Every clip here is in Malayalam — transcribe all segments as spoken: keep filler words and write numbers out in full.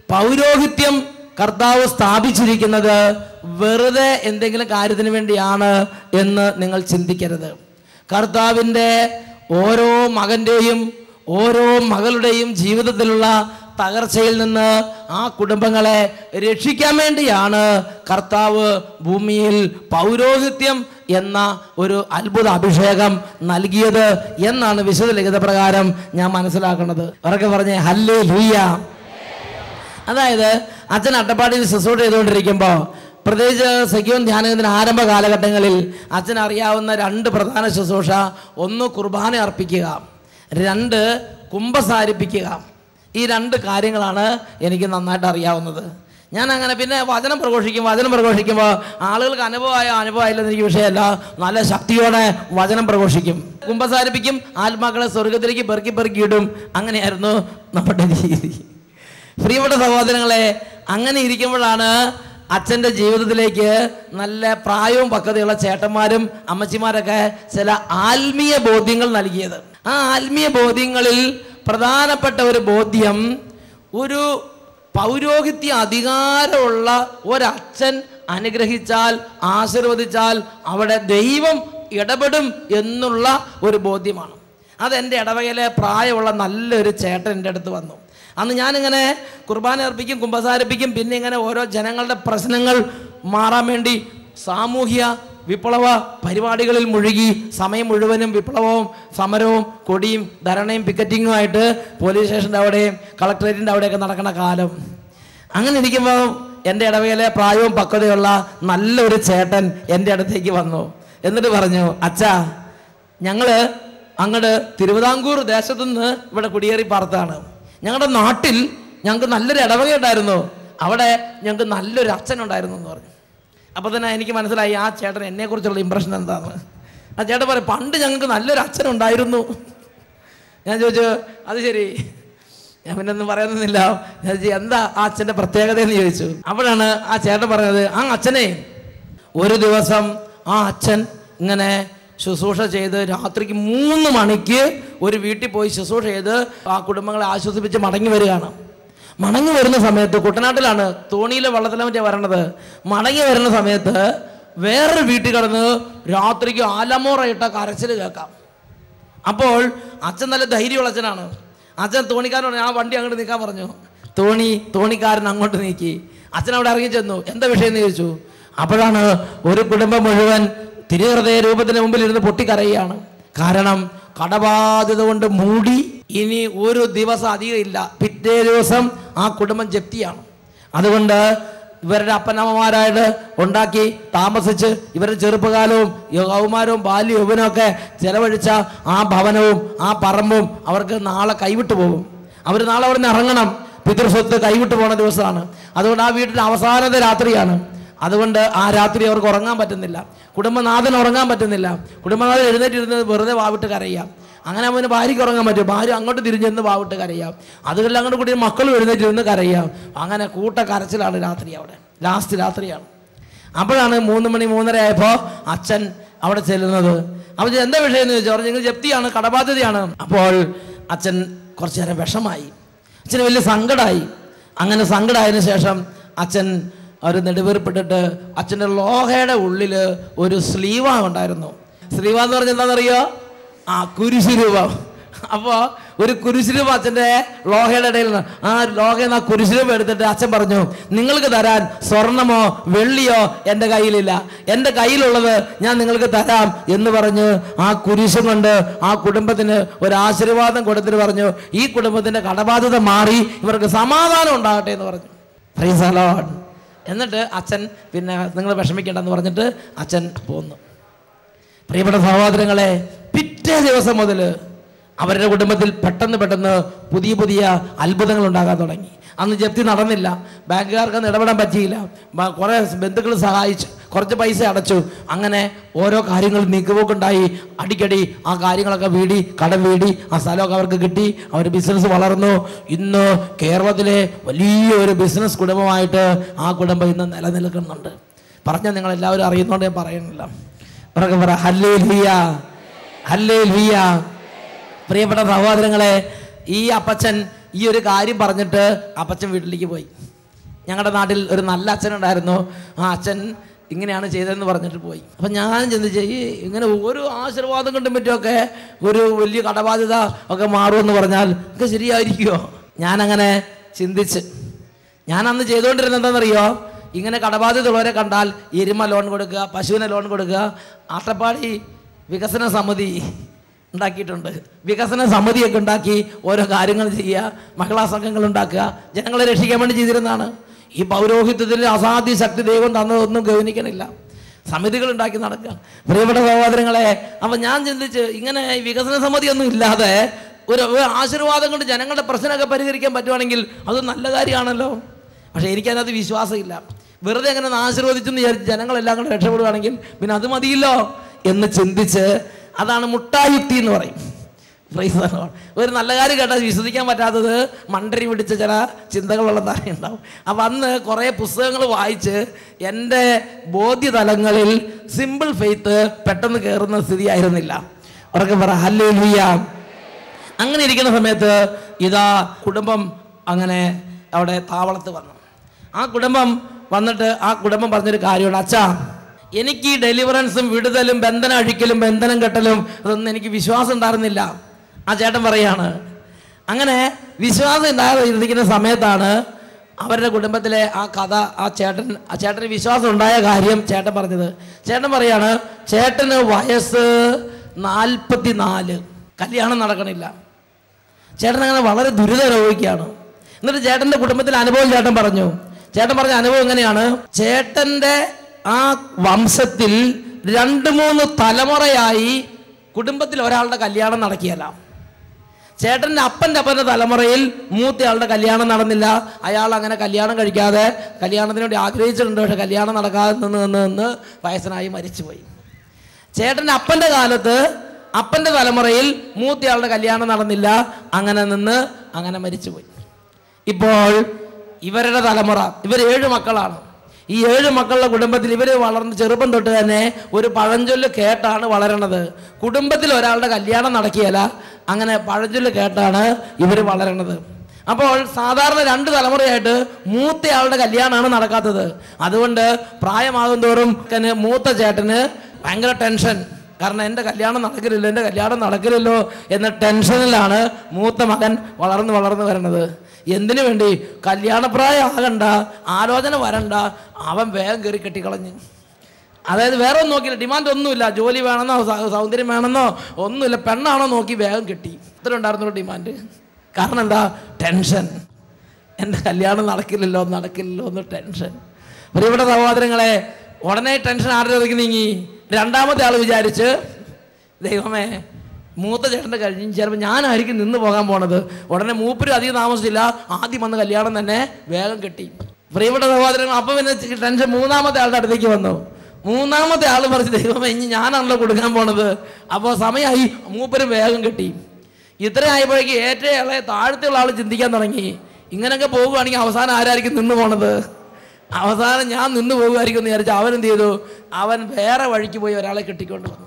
പൗരോഹിത്യം കർത്താവ് സ്ഥാപിച്ചിരിക്കുന്നത് വെറുതെ എന്തെങ്കിലും കാര്യത്തിന് വേണ്ടിയാണ് എന്ന് നിങ്ങൾ ചിന്തിക്കരുത്. കർത്താവിൻ്റെ ഓരോ മകൻ്റെയും ഓരോ മകളുടെയും ജീവിതത്തിലുള്ള തകർച്ചയിൽ നിന്ന് ആ കുടുംബങ്ങളെ രക്ഷിക്കാൻ വേണ്ടിയാണ് കർത്താവ് ഭൂമിയിൽ പൗരോഹിത്യം എന്ന ഒരു അത്ഭുത അഭിഷേകം നൽകിയത് എന്നാണ് വിശുദ്ധ ലിഖിത പ്രകാരം ഞാൻ മനസ്സിലാക്കുന്നത്. അവരൊക്കെ പറഞ്ഞേ ഹല്ലേലൂയ. അതായത് അച്ഛൻ അട്ടപ്പാടിയിൽ ശുശ്രൂഷ ചെയ്തുകൊണ്ടിരിക്കുമ്പോൾ, പ്രത്യേകിച്ച് സഖ്യവും ധ്യാനത്തിൻ്റെ ആരംഭ കാലഘട്ടങ്ങളിൽ അച്ഛൻ അറിയാവുന്ന രണ്ട് പ്രധാന ശുശ്രൂഷ, ഒന്ന് കുർബാന അർപ്പിക്കുക, രണ്ട് കുമ്പസാരിപ്പിക്കുക. ഈ രണ്ട് കാര്യങ്ങളാണ് എനിക്ക് നന്നായിട്ട് അറിയാവുന്നത്. ഞാൻ അങ്ങനെ പിന്നെ വചനം പ്രഘോഷിക്കും. വചനം പ്രഘോഷിക്കുമ്പോൾ ആളുകൾക്ക് അനുഭവമായോ അനുഭവമായില്ലെന്ന് എനിക്ക് വിഷയമല്ല, നല്ല ശക്തിയോടെ വചനം പ്രഘോഷിക്കും. കുമ്പസാരിപ്പിക്കും, ആത്മാക്കളെ സ്വർഗത്തിലേക്ക് പെറുക്കി പെറുക്കി ഇടും. അങ്ങനെയായിരുന്നു നമ്മുടെ രീതി. പ്രിയപ്പെട്ട സഹോദരങ്ങളെ, അങ്ങനെ ഇരിക്കുമ്പോഴാണ് അച്ഛൻ്റെ ജീവിതത്തിലേക്ക് നല്ല പ്രായവും പക്വതയുള്ള ചേട്ടന്മാരും അമ്മച്ചിമാരൊക്കെ ചില ആത്മീയ ബോധ്യങ്ങൾ നൽകിയത്. ആ ആത്മീയ ബോധ്യങ്ങളിൽ പ്രധാനപ്പെട്ട ഒരു ബോധ്യം, ഒരു പൗരോഹിത്യ അധികാരമുള്ള ഒരച്ഛൻ അനുഗ്രഹിച്ചാൽ, ആശീർവദിച്ചാൽ അവിടെ ദൈവം ഇടപെടും എന്നുള്ള ഒരു ബോധ്യമാണ്. അതെൻ്റെ ഇടവകയിലെ പ്രായമുള്ള നല്ലൊരു ചേട്ടൻ എൻ്റെ അടുത്ത് വന്നു. അന്ന് ഞാനിങ്ങനെ കുർബാന അർപ്പിക്കും, കുമ്പസാരിപ്പിക്കും, പിന്നെ ഇങ്ങനെ ഓരോ ജനങ്ങളുടെ പ്രശ്നങ്ങൾ മാറാൻ വേണ്ടി സാമൂഹ്യ വിപ്ലവ പരിപാടികളിൽ മുഴുകി സമയം മുഴുവനും വിപ്ലവവും സമരവും കൊടിയും ധരണയും പിക്കറ്റിങ്ങുമായിട്ട് പോലീസ് സ്റ്റേഷൻ്റെ അവിടെയും കളക്ടറേറ്റിൻ്റെ അവിടെയൊക്കെ നടക്കുന്ന കാലം. അങ്ങനെ ഇരിക്കുമ്പോൾ എൻ്റെ ഇടവകയിലെ പ്രായവും പക്വതയുള്ള നല്ലൊരു ചേട്ടൻ എൻ്റെ അടുത്തേക്ക് വന്നു. എന്നിട്ട് പറഞ്ഞു, അച്ഛാ, ഞങ്ങൾ അങ്ങോട്ട് തിരുവിതാംകൂർ ദേശത്തുനിന്ന് ഇവിടെ കുടിയേറി പാർത്താണ്. ഞങ്ങളുടെ നാട്ടിൽ ഞങ്ങൾക്ക് നല്ലൊരു ഇടവക ഉണ്ടായിരുന്നു, അവിടെ ഞങ്ങൾക്ക് നല്ലൊരു അച്ഛനുണ്ടായിരുന്നു എന്ന് പറഞ്ഞു. അപ്പോൾ തന്നെ എനിക്ക് മനസ്സിലായി ആ ചേട്ടൻ എന്നെക്കുറിച്ചുള്ള ഇമ്പ്രഷൻ എന്താണെന്ന്. ആ ചേട്ടൻ പറയും, പണ്ട് ഞങ്ങൾക്ക് നല്ലൊരു അച്ഛനുണ്ടായിരുന്നു. ഞാൻ ചോദിച്ചു, അത് ശരി, ഞാൻ പിന്നെ ഒന്നും പറയുന്നില്ല. ഞാൻ ചോദിച്ചു, എന്താ ആ അച്ഛൻ്റെ പ്രത്യേകത എന്ന് ചോദിച്ചു. അപ്പോഴാണ് ആ ചേട്ടൻ പറഞ്ഞത്, ആ അച്ഛനെ ഒരു ദിവസം ആ അച്ഛൻ ഇങ്ങനെ ശുശ്രൂഷ ചെയ്ത് രാത്രിക്ക് മൂന്ന് മണിക്ക് ഒരു വീട്ടിൽ പോയി ശുശ്രൂഷ ചെയ്ത് ആ കുടുംബങ്ങളെ ആശ്വസിപ്പിച്ച് മടങ്ങി വരികയാണ്. മടങ്ങി വരുന്ന സമയത്ത്, കുട്ടനാട്ടിലാണ്, തോണിയിലെ വള്ളത്തിലെ മറ്റേ വരണത്, മടങ്ങി വരുന്ന സമയത്ത് വേറൊരു വീട്ടിൽ കിടന്ന് രാത്രിക്ക് ആലമോറയിട്ട കരച്ചിൽ കേൾക്കാം. അപ്പോൾ അച്ഛൻ നല്ല ധൈര്യമുള്ള അച്ഛനാണ്. അച്ഛൻ തോണിക്കാരനോട് ആ വണ്ടി അങ്ങോട്ട് നീക്കാൻ പറഞ്ഞു. തോണി തോണിക്കാരൻ അങ്ങോട്ട് നീക്കി. അച്ഛൻ അവിടെ ഇറങ്ങി ചെന്നു. എന്താ വിഷയം എന്ന് ചോദിച്ചു. അപ്പോഴാണ് ഒരു കുടുംബം മുഴുവൻ തിരുഹൃദയ രൂപത്തിന് മുമ്പിൽ ഇരുന്ന് പൊട്ടിക്കരയുകയാണ്. കാരണം കടബാധ്യത കൊണ്ട് മൂടി ഇനി ഒരു ദിവസം അധികം ഇല്ല, പിറ്റേ ദിവസം ആ കുടുംബം ജപ്തിയാണ്. അതുകൊണ്ട് ഇവരുടെ അപ്പനമ്മമാരായിട്ട് ഉണ്ടാക്കി താമസിച്ച് ഇവരുടെ ചെറുപ്പകാലവും കൗമാരവും ബാല്യ യൗവനമൊക്കെ ചെലവഴിച്ച ആ ഭവനവും ആ പറമ്പും അവർക്ക് നാളെ കൈവിട്ടു പോകും. അവർ നാളെ അവിടെ നിന്ന് ഇറങ്ങണം. പിതൃസ്വത്ത് കൈവിട്ടു പോണ ദിവസമാണ്. അതുകൊണ്ട് ആ വീട്ടിൽ അവസാനത്തെ രാത്രിയാണ്. അതുകൊണ്ട് ആ രാത്രി അവർക്ക് ഉറങ്ങാൻ പറ്റുന്നില്ല. കുടുംബനാഥന് ഉറങ്ങാൻ പറ്റുന്നില്ല. കുടുംബനാഥൻ എഴുന്നേറ്റിരുന്നത് വെറുതെ വാവിട്ട് കരയാം. അങ്ങനെ അവന് ഭാര്യയ്ക്ക് ഉറങ്ങാൻ പറ്റും. ഭാര്യ അങ്ങോട്ട് തിരിഞ്ഞെന്ന് വാവിട്ട് കരയാം. അതുകളിൽ അങ്ങോട്ട് കൂടി മക്കളും എഴുന്നേറ്റിരുന്ന് കരയാം. അങ്ങനെ കൂട്ട കരച്ചിലാണ് രാത്രി. അവിടെ ലാസ്റ്റ് രാത്രിയാണ്. അപ്പോഴാണ് മൂന്ന് മണി മൂന്നര ആയപ്പോൾ അച്ഛൻ അവിടെ ചെല്ലുന്നത്. അപ്പോൾ എന്താ വിഷയം എന്ന് ചോദിച്ചു. പറഞ്ഞു, നിങ്ങൾ ജപ്തിയാണ്, കടബാധ്യതയാണ്. അപ്പോൾ അച്ഛൻ കുറച്ചു നേരം വിഷമായി. അച്ഛന് വലിയ സങ്കടമായി. അങ്ങനെ സങ്കടമായതിനു ശേഷം അച്ഛൻ ഒരു നെടുവേർപ്പെട്ടിട്ട് അച്ഛൻ്റെ ലോഹയുടെ ഉള്ളിൽ ഒരു സ്ലീവ ഉണ്ടായിരുന്നു. സ്ലീവ എന്ന് പറഞ്ഞാൽ എന്താണെന്നറിയോ? ആ കുരിശ് രൂപം. അപ്പോൾ ഒരു കുരിശ് രൂപം അച്ഛൻ്റെ ലോഹയുടെ ഇടയിൽ ആ ലോഹയിൽ ആ കുരിശ് രൂപം എടുത്തിട്ട് അച്ഛൻ പറഞ്ഞു, നിങ്ങൾക്ക് തരാൻ സ്വർണമോ വെള്ളിയോ എൻ്റെ കയ്യിലില്ല, എൻ്റെ കയ്യിലുള്ളത് ഞാൻ നിങ്ങൾക്ക് തരാം എന്ന് പറഞ്ഞ് ആ കുരിശും കൊണ്ട് ആ കുടുംബത്തിന് ഒരു ആശീർവാദം കൊടുത്തിട്ട് പറഞ്ഞു, ഈ കുടുംബത്തിൻ്റെ കടബാധ്യത മാറി, ഇവർക്ക് സമാധാനം ഉണ്ടാകട്ടെ എന്ന് പറഞ്ഞു. Praise the lord. എന്നിട്ട് അച്ഛൻ പിന്നെ നിങ്ങൾ വിഷമിക്കേണ്ടെന്ന് പറഞ്ഞിട്ട് അച്ഛൻ പോന്നു. പ്രിയപ്പെട്ട സഹോദരങ്ങളെ, പിറ്റേ ദിവസം മുതൽ അവരുടെ കുടുംബത്തിൽ പെട്ടെന്ന് പെട്ടെന്ന് പുതിയ പുതിയ അത്ഭുതങ്ങൾ ഉണ്ടാകാൻ തുടങ്ങി. അന്ന് ജപ്തി നടന്നില്ല, ബാങ്കുകാർക്കൊന്നും ഇടപെടാൻ പറ്റിയില്ല. കുറേ ബന്ധുക്കൾ സഹായിച്ചു, കുറച്ച് പൈസ അടച്ചു. അങ്ങനെ ഓരോ കാര്യങ്ങൾ നീക്കുപോക്കുണ്ടായി. അടിക്കടി ആ കാര്യങ്ങളൊക്കെ വീടി, കടം വീടി, ആ സ്ഥലമൊക്കെ അവർക്ക് കിട്ടി. അവർ ബിസിനസ് വളർന്നു. ഇന്ന് കേരളത്തിലെ വലിയൊരു ബിസിനസ് കുടുംബമായിട്ട് ആ കുടുംബം ഇന്ന് നിലനിൽക്കുന്നുണ്ട്. പറഞ്ഞാൽ നിങ്ങളെല്ലാവരും അറിയുന്നതുകൊണ്ട് ഞാൻ പറയുന്നില്ല. അവരൊക്കെ പറ ഹല്ലേലൂയ, ഹല്ലേലൂയ. പ്രിയപ്പെട്ട സഹോദരങ്ങളെ, ഈ അപ്പച്ചൻ ഈ ഒരു കാര്യം പറഞ്ഞിട്ട് അപ്പച്ചൻ വീട്ടിലേക്ക് പോയി. ഞങ്ങളുടെ നാട്ടിൽ ഒരു നല്ല അച്ഛനുണ്ടായിരുന്നു. ആ അച്ഛൻ ഇങ്ങനെയാണ് ചെയ്തതെന്ന് പറഞ്ഞിട്ട് പോയി. അപ്പം ഞാൻ ചിന്തിച്ച് ഈ ഇങ്ങനെ ഓരോ ആശീർവാദം കൊണ്ടും പറ്റുമൊക്കെ ഒരു വലിയ കടബാധ്യത ഒക്കെ മാറുമെന്ന് പറഞ്ഞാൽ ഒക്കെ ശരിയായിരിക്കുമോ? ഞാനങ്ങനെ ചിന്തിച്ച് ഞാൻ അന്ന് ചെയ്തുകൊണ്ടിരുന്നത് എന്താണെന്നറിയോ? ഇങ്ങനെ കടബാധ്യത ഉള്ളവരെ കണ്ടാൽ എരുമ ലോൺ കൊടുക്കുക, പശുവിനെ ലോൺ കൊടുക്കുക. അട്ടപ്പാടി വികസന സമിതി ഉണ്ടാക്കിയിട്ടുണ്ട്. വികസന സമിതിയൊക്കെ ഉണ്ടാക്കി ഓരോ കാര്യങ്ങൾ ചെയ്യുക, മഹിളാ സംഘങ്ങൾ ഉണ്ടാക്കുക, ജനങ്ങളെ രക്ഷിക്കാൻ വേണ്ടി ചെയ്തിരുന്നതാണ്. ഈ പൗരോഹിത്യത്തിൻ്റെ അസാധ്യ ശക്തി ദൈവം തന്നതൊന്നും ഗൗനിക്കണില്ല. സമിതികൾ ഉണ്ടാക്കി നടക്കുക. പ്രിയപ്പെട്ട സഹോദരങ്ങളെ, അപ്പം ഞാൻ ചിന്തിച്ച് ഇങ്ങനെ ഈ വികസന സമിതിയൊന്നും ഇല്ലാതെ ഒരു ആശീർവാദം കൊണ്ട് ജനങ്ങളുടെ പ്രശ്നമൊക്കെ പരിഹരിക്കാൻ പറ്റുവാണെങ്കിൽ അത് നല്ല കാര്യമാണല്ലോ. പക്ഷേ എനിക്കതിനകത്ത് വിശ്വാസമില്ല. വെറുതെ അങ്ങനെ ആശീർവദിച്ചെന്ന് വിചാരിച്ച് ജനങ്ങളെല്ലാം കൂടെ രക്ഷപ്പെടുകയാണെങ്കിൽ പിന്നെ അത് മതിയല്ലോ എന്ന് ചിന്തിച്ച്, അതാണ് മുട്ടായുക്തി എന്ന് പറയും. ഒരു നല്ല കാര്യം കേട്ടാൽ വിശ്വസിക്കാൻ പറ്റാത്തത് മണ്ടരി പിടിച്ച ചില ചിന്തകളുള്ള താരം ഉണ്ടാവും. അപ്പം അന്ന് കുറേ പുസ്തകങ്ങൾ വായിച്ച് എൻ്റെ ബോധ്യതലങ്ങളിൽ സിമ്പിൾ ഫെയ്ത്ത് പെട്ടെന്ന് കയറുന്ന സ്ഥിതി ആയിരുന്നില്ല. ഉറക്കെ പറ ഹല്ലേലൂയ. അങ്ങനെ ഇരിക്കുന്ന സമയത്ത് ഇതാ കുടുംബം അങ്ങനെ അവിടെ താവളത്ത് വന്നു. ആ കുടുംബം വന്നിട്ട് ആ കുടുംബം പറഞ്ഞൊരു കാര്യമാണ്, അച്ഛാ എനിക്ക് ഈ ഡെലിവറൻസും വിടുതലും ബന്ധനം അഴിക്കലും ബന്ധനം കെട്ടലും അതൊന്നും എനിക്ക് വിശ്വാസം ഉണ്ടായിരുന്നില്ല. ആ ചേട്ടൻ പറയാണ്. അങ്ങനെ വിശ്വാസം ഉണ്ടാകാതെ ഇരിക്കുന്ന സമയത്താണ് അവരുടെ കുടുംബത്തിലെ ആ കഥ ആ ചേട്ടൻ ആ ചേട്ടന് വിശ്വാസം ഉണ്ടായ കാര്യം ചേട്ടൻ പറഞ്ഞത്. ചേട്ടൻ പറയാണ്, ചേട്ടന് വയസ്സ് നാൽപ്പത്തി നാല്, കല്യാണം നടക്കണില്ല. ചേട്ടൻ അങ്ങനെ വളരെ ദുരിതം അനുഭവിക്കുകയാണ്. എന്നിട്ട് ചേട്ടൻ്റെ കുടുംബത്തിലെ അനുഭവം ചേട്ടൻ പറഞ്ഞു. ചേട്ടൻ പറഞ്ഞ അനുഭവം എങ്ങനെയാണ്? ചേട്ടൻ്റെ ആ വംശത്തിൽ രണ്ട് മൂന്ന് തലമുറയായി കുടുംബത്തിൽ ഒരാളുടെ കല്യാണം നടക്കിയല്ല. ചേട്ടൻ്റെ അപ്പൻ്റെ അപ്പൻ്റെ തലമുറയിൽ മൂത്തയാളുടെ കല്യാണം നടന്നില്ല. അയാൾ അങ്ങനെ കല്യാണം കഴിക്കാതെ കല്യാണത്തിന് വേണ്ടി ആഗ്രഹിച്ചിട്ടുണ്ട്, പക്ഷെ കല്യാണം നടക്കാതെ നിന്ന് നിന്ന് നിന്ന് വയസ്സനായി മരിച്ചുപോയി. ചേട്ടൻ്റെ അപ്പൻ്റെ കാലത്ത് അപ്പൻ്റെ തലമുറയിൽ മൂത്തയാളുടെ കല്യാണം നടന്നില്ല, അങ്ങനെ നിന്ന് അങ്ങനെ മരിച്ചുപോയി. ഇപ്പോൾ ഇവരുടെ തലമുറ, ഇവർ ഏഴ് മക്കളാണ്. ഈ ഏഴ് മക്കളുടെ കുടുംബത്തിൽ ഇവർ വളർന്ന് ചെറുപ്പം തൊട്ട് തന്നെ ഒരു പഴഞ്ചൊല്ല് കേട്ടാണ് വളരണത്. കുടുംബത്തിൽ ഒരാളുടെ കല്യാണം നടക്കിയല്ല, അങ്ങനെ പഴഞ്ചൊല്ല് കേട്ടാണ് ഇവർ വളരണത്. അപ്പോൾ സാധാരണ രണ്ട് തലമുറയായിട്ട് മൂത്തയാളുടെ കല്യാണമാണ് നടക്കാത്തത്. അതുകൊണ്ട് പ്രായമാകും തോറും മൂത്ത ചേട്ടന് ഭയങ്കര ടെൻഷൻ. കാരണം എൻ്റെ കല്യാണം നടക്കില്ലല്ലോ എൻ്റെ കല്യാണം നടക്കില്ലല്ലോ എന്ന ടെൻഷനിലാണ് മൂത്ത മകൻ വളർന്ന് വളർന്ന് വരണത്. എന്തിനു വേണ്ടി? കല്യാണപ്രായം ആകണ്ട, ആലോചന വരണ്ട, അവൻ വേഗം കയറി കെട്ടിക്കളഞ്ഞ്. അതായത് വേറെ ഒന്നും നോക്കിയില്ല, ഡിമാൻഡ് ഒന്നുമില്ല, ജോലി വേണമെന്നോ സൗന്ദര്യം വേണമെന്നോ ഒന്നുമില്ല, പെണ്ണാണോ നോക്കി വേഗം കെട്ടി. ഇത്ര ഉണ്ടായിരുന്നുള്ളൂ ഡിമാൻഡ്. കാരണം എന്താ? ടെൻഷൻ. എൻ്റെ കല്യാണം നടക്കില്ലല്ലോ നടക്കില്ലല്ലോ എന്ന് ടെൻഷൻ. പ്രിയപ്പെട്ട സഹോദരങ്ങളെ, ഉടനെ ടെൻഷൻ ആരുടെ നീങ്ങി? രണ്ടാമത്തെ ആൾ വിചാരിച്ച്, ദൈവമേ മൂത്ത ചേട്ടൻ്റെ കഴിഞ്ഞ് ചിലപ്പോൾ ഞാനായിരിക്കും നിന്ന് പോകാൻ പോണത്. ഉടനെ മൂപ്പര് അധികം താമസിച്ചില്ല, ആദ്യം വന്ന് കല്യാണം തന്നെ വേഗം കെട്ടി. പ്രിയപ്പെട്ട സഹോദരങ്ങൾ, അപ്പം പിന്നെ ടെൻഷൻ മൂന്നാമത്തെ ആളുടെ അടുത്തേക്ക് വന്നു. മൂന്നാമത്തെ ആൾ പറഞ്ഞു, ദൈവമേ ഇനി ഞാനാണല്ലോ കൊടുക്കാൻ പോണത്. അപ്പോൾ സമയമായി, മൂപ്പര് വേഗം കെട്ടി. ഇത്ര ആയപ്പോഴേക്ക് ഏറ്റവും ഇളയ താഴത്തുള്ള ആൾ ചിന്തിക്കാൻ തുടങ്ങി, ഇങ്ങനെയൊക്കെ പോകുകയാണെങ്കിൽ അവസാനം ആരായിരിക്കും നിന്ന് പോണത്? അവസാനം ഞാൻ നിന്ന് പോകുമായിരിക്കും എന്ന് വിചാരിച്ചു അവൻ എന്ത് ചെയ്തു? അവൻ വേറെ വഴിക്ക് പോയി ഒരാളെ കെട്ടിക്കൊണ്ട് വന്നു.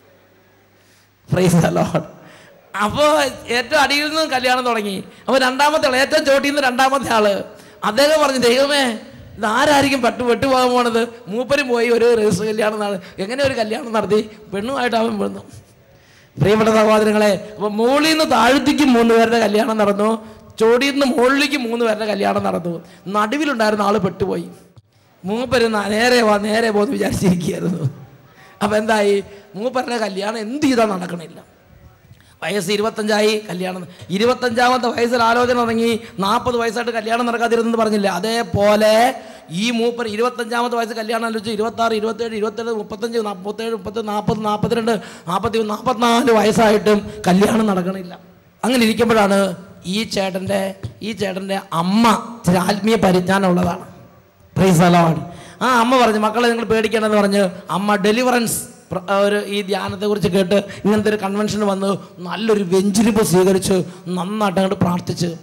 Praise the lord. അപ്പോൾ ഏറ്റവും അടിയിൽ നിന്ന് കല്യാണം തുടങ്ങി. അപ്പോൾ രണ്ടാമത്തെ ആൾ, ഏറ്റവും ചോട്ടിൽ നിന്ന് രണ്ടാമത്തെ ആള്, അദ്ദേഹം പറഞ്ഞു, ദൈവമേ ഇതാരായിരിക്കും പെട്ടു പെട്ടുപോകാൻ പോണത്? മൂപ്പരും പോയി ഒരു രജിസ്റ്റർ കല്യാണം നട എങ്ങനെ ഒരു കല്യാണം നടത്തി പെണ്ണുമായിട്ട് അവൻ വീണു. പ്രിയപ്പെട്ട സഹോദരങ്ങളെ, അപ്പോൾ മുകളിൽ നിന്ന് താഴ്ത്തിക്ക് മൂന്ന് പേരുടെ കല്യാണം നടന്നു, ചോടിയിൽ നിന്ന് മുകളിലേക്ക് മൂന്ന് പേരുടെ കല്യാണം നടന്നു. നടുവിലുണ്ടായിരുന്ന ആൾ പെട്ടുപോയി. മൂപ്പര് നേരെ വാ നേരെ പോന്ന് വിചാരിച്ചിരിക്കുകയായിരുന്നു. അപ്പം എന്തായി? മൂപ്പരുടെ കല്യാണം എന്ത് ചെയ്താൽ നടക്കണില്ല. വയസ്സ് ഇരുപത്തഞ്ചായി, കല്യാണം ഇരുപത്തഞ്ചാമത്തെ വയസ്സിൽ ആലോചന തുടങ്ങി. നാൽപ്പത് വയസ്സായിട്ട് കല്യാണം നടക്കാതിരുന്നെന്ന് പറഞ്ഞില്ലേ, അതേപോലെ ഈ മൂപ്പർ ഇരുപത്തഞ്ചാമത്തെ വയസ്സ് കല്യാണം ആലോചിച്ച് ഇരുപത്താറ് ഇരുപത്തേഴ് ഇരുപത്തേഴ് മുപ്പത്തഞ്ച് മുപ്പത്തേഴ് മുപ്പത്തി നാൽപ്പത് നാൽപ്പത്തിരണ്ട് നാൽപ്പത്തി നാൽപ്പത്തിനാല് വയസ്സായിട്ടും കല്യാണം നടക്കണില്ല. അങ്ങനെ ഇരിക്കുമ്പോഴാണ് ഈ ചേട്ടൻ്റെ ഈ ചേട്ടൻ്റെ അമ്മ ചില ആത്മീയ പരിജ്ഞാനം ഉള്ളതാണ്. Praise the lord. ആ അമ്മ പറഞ്ഞു, മക്കളെ നിങ്ങൾ പേടിക്കണമെന്ന് പറഞ്ഞ് അമ്മ ഡെലിവറൻസ് ഒരു ഈ ധ്യാനത്തെക്കുറിച്ച് കേട്ട് ഇങ്ങനത്തെ ഒരു കൺവെൻഷന് വന്ന് നല്ലൊരു വെഞ്ചിരിപ്പ് സ്വീകരിച്ച് നന്നായിട്ട് അങ്ങോട്ട് പ്രാർത്ഥിച്ച്.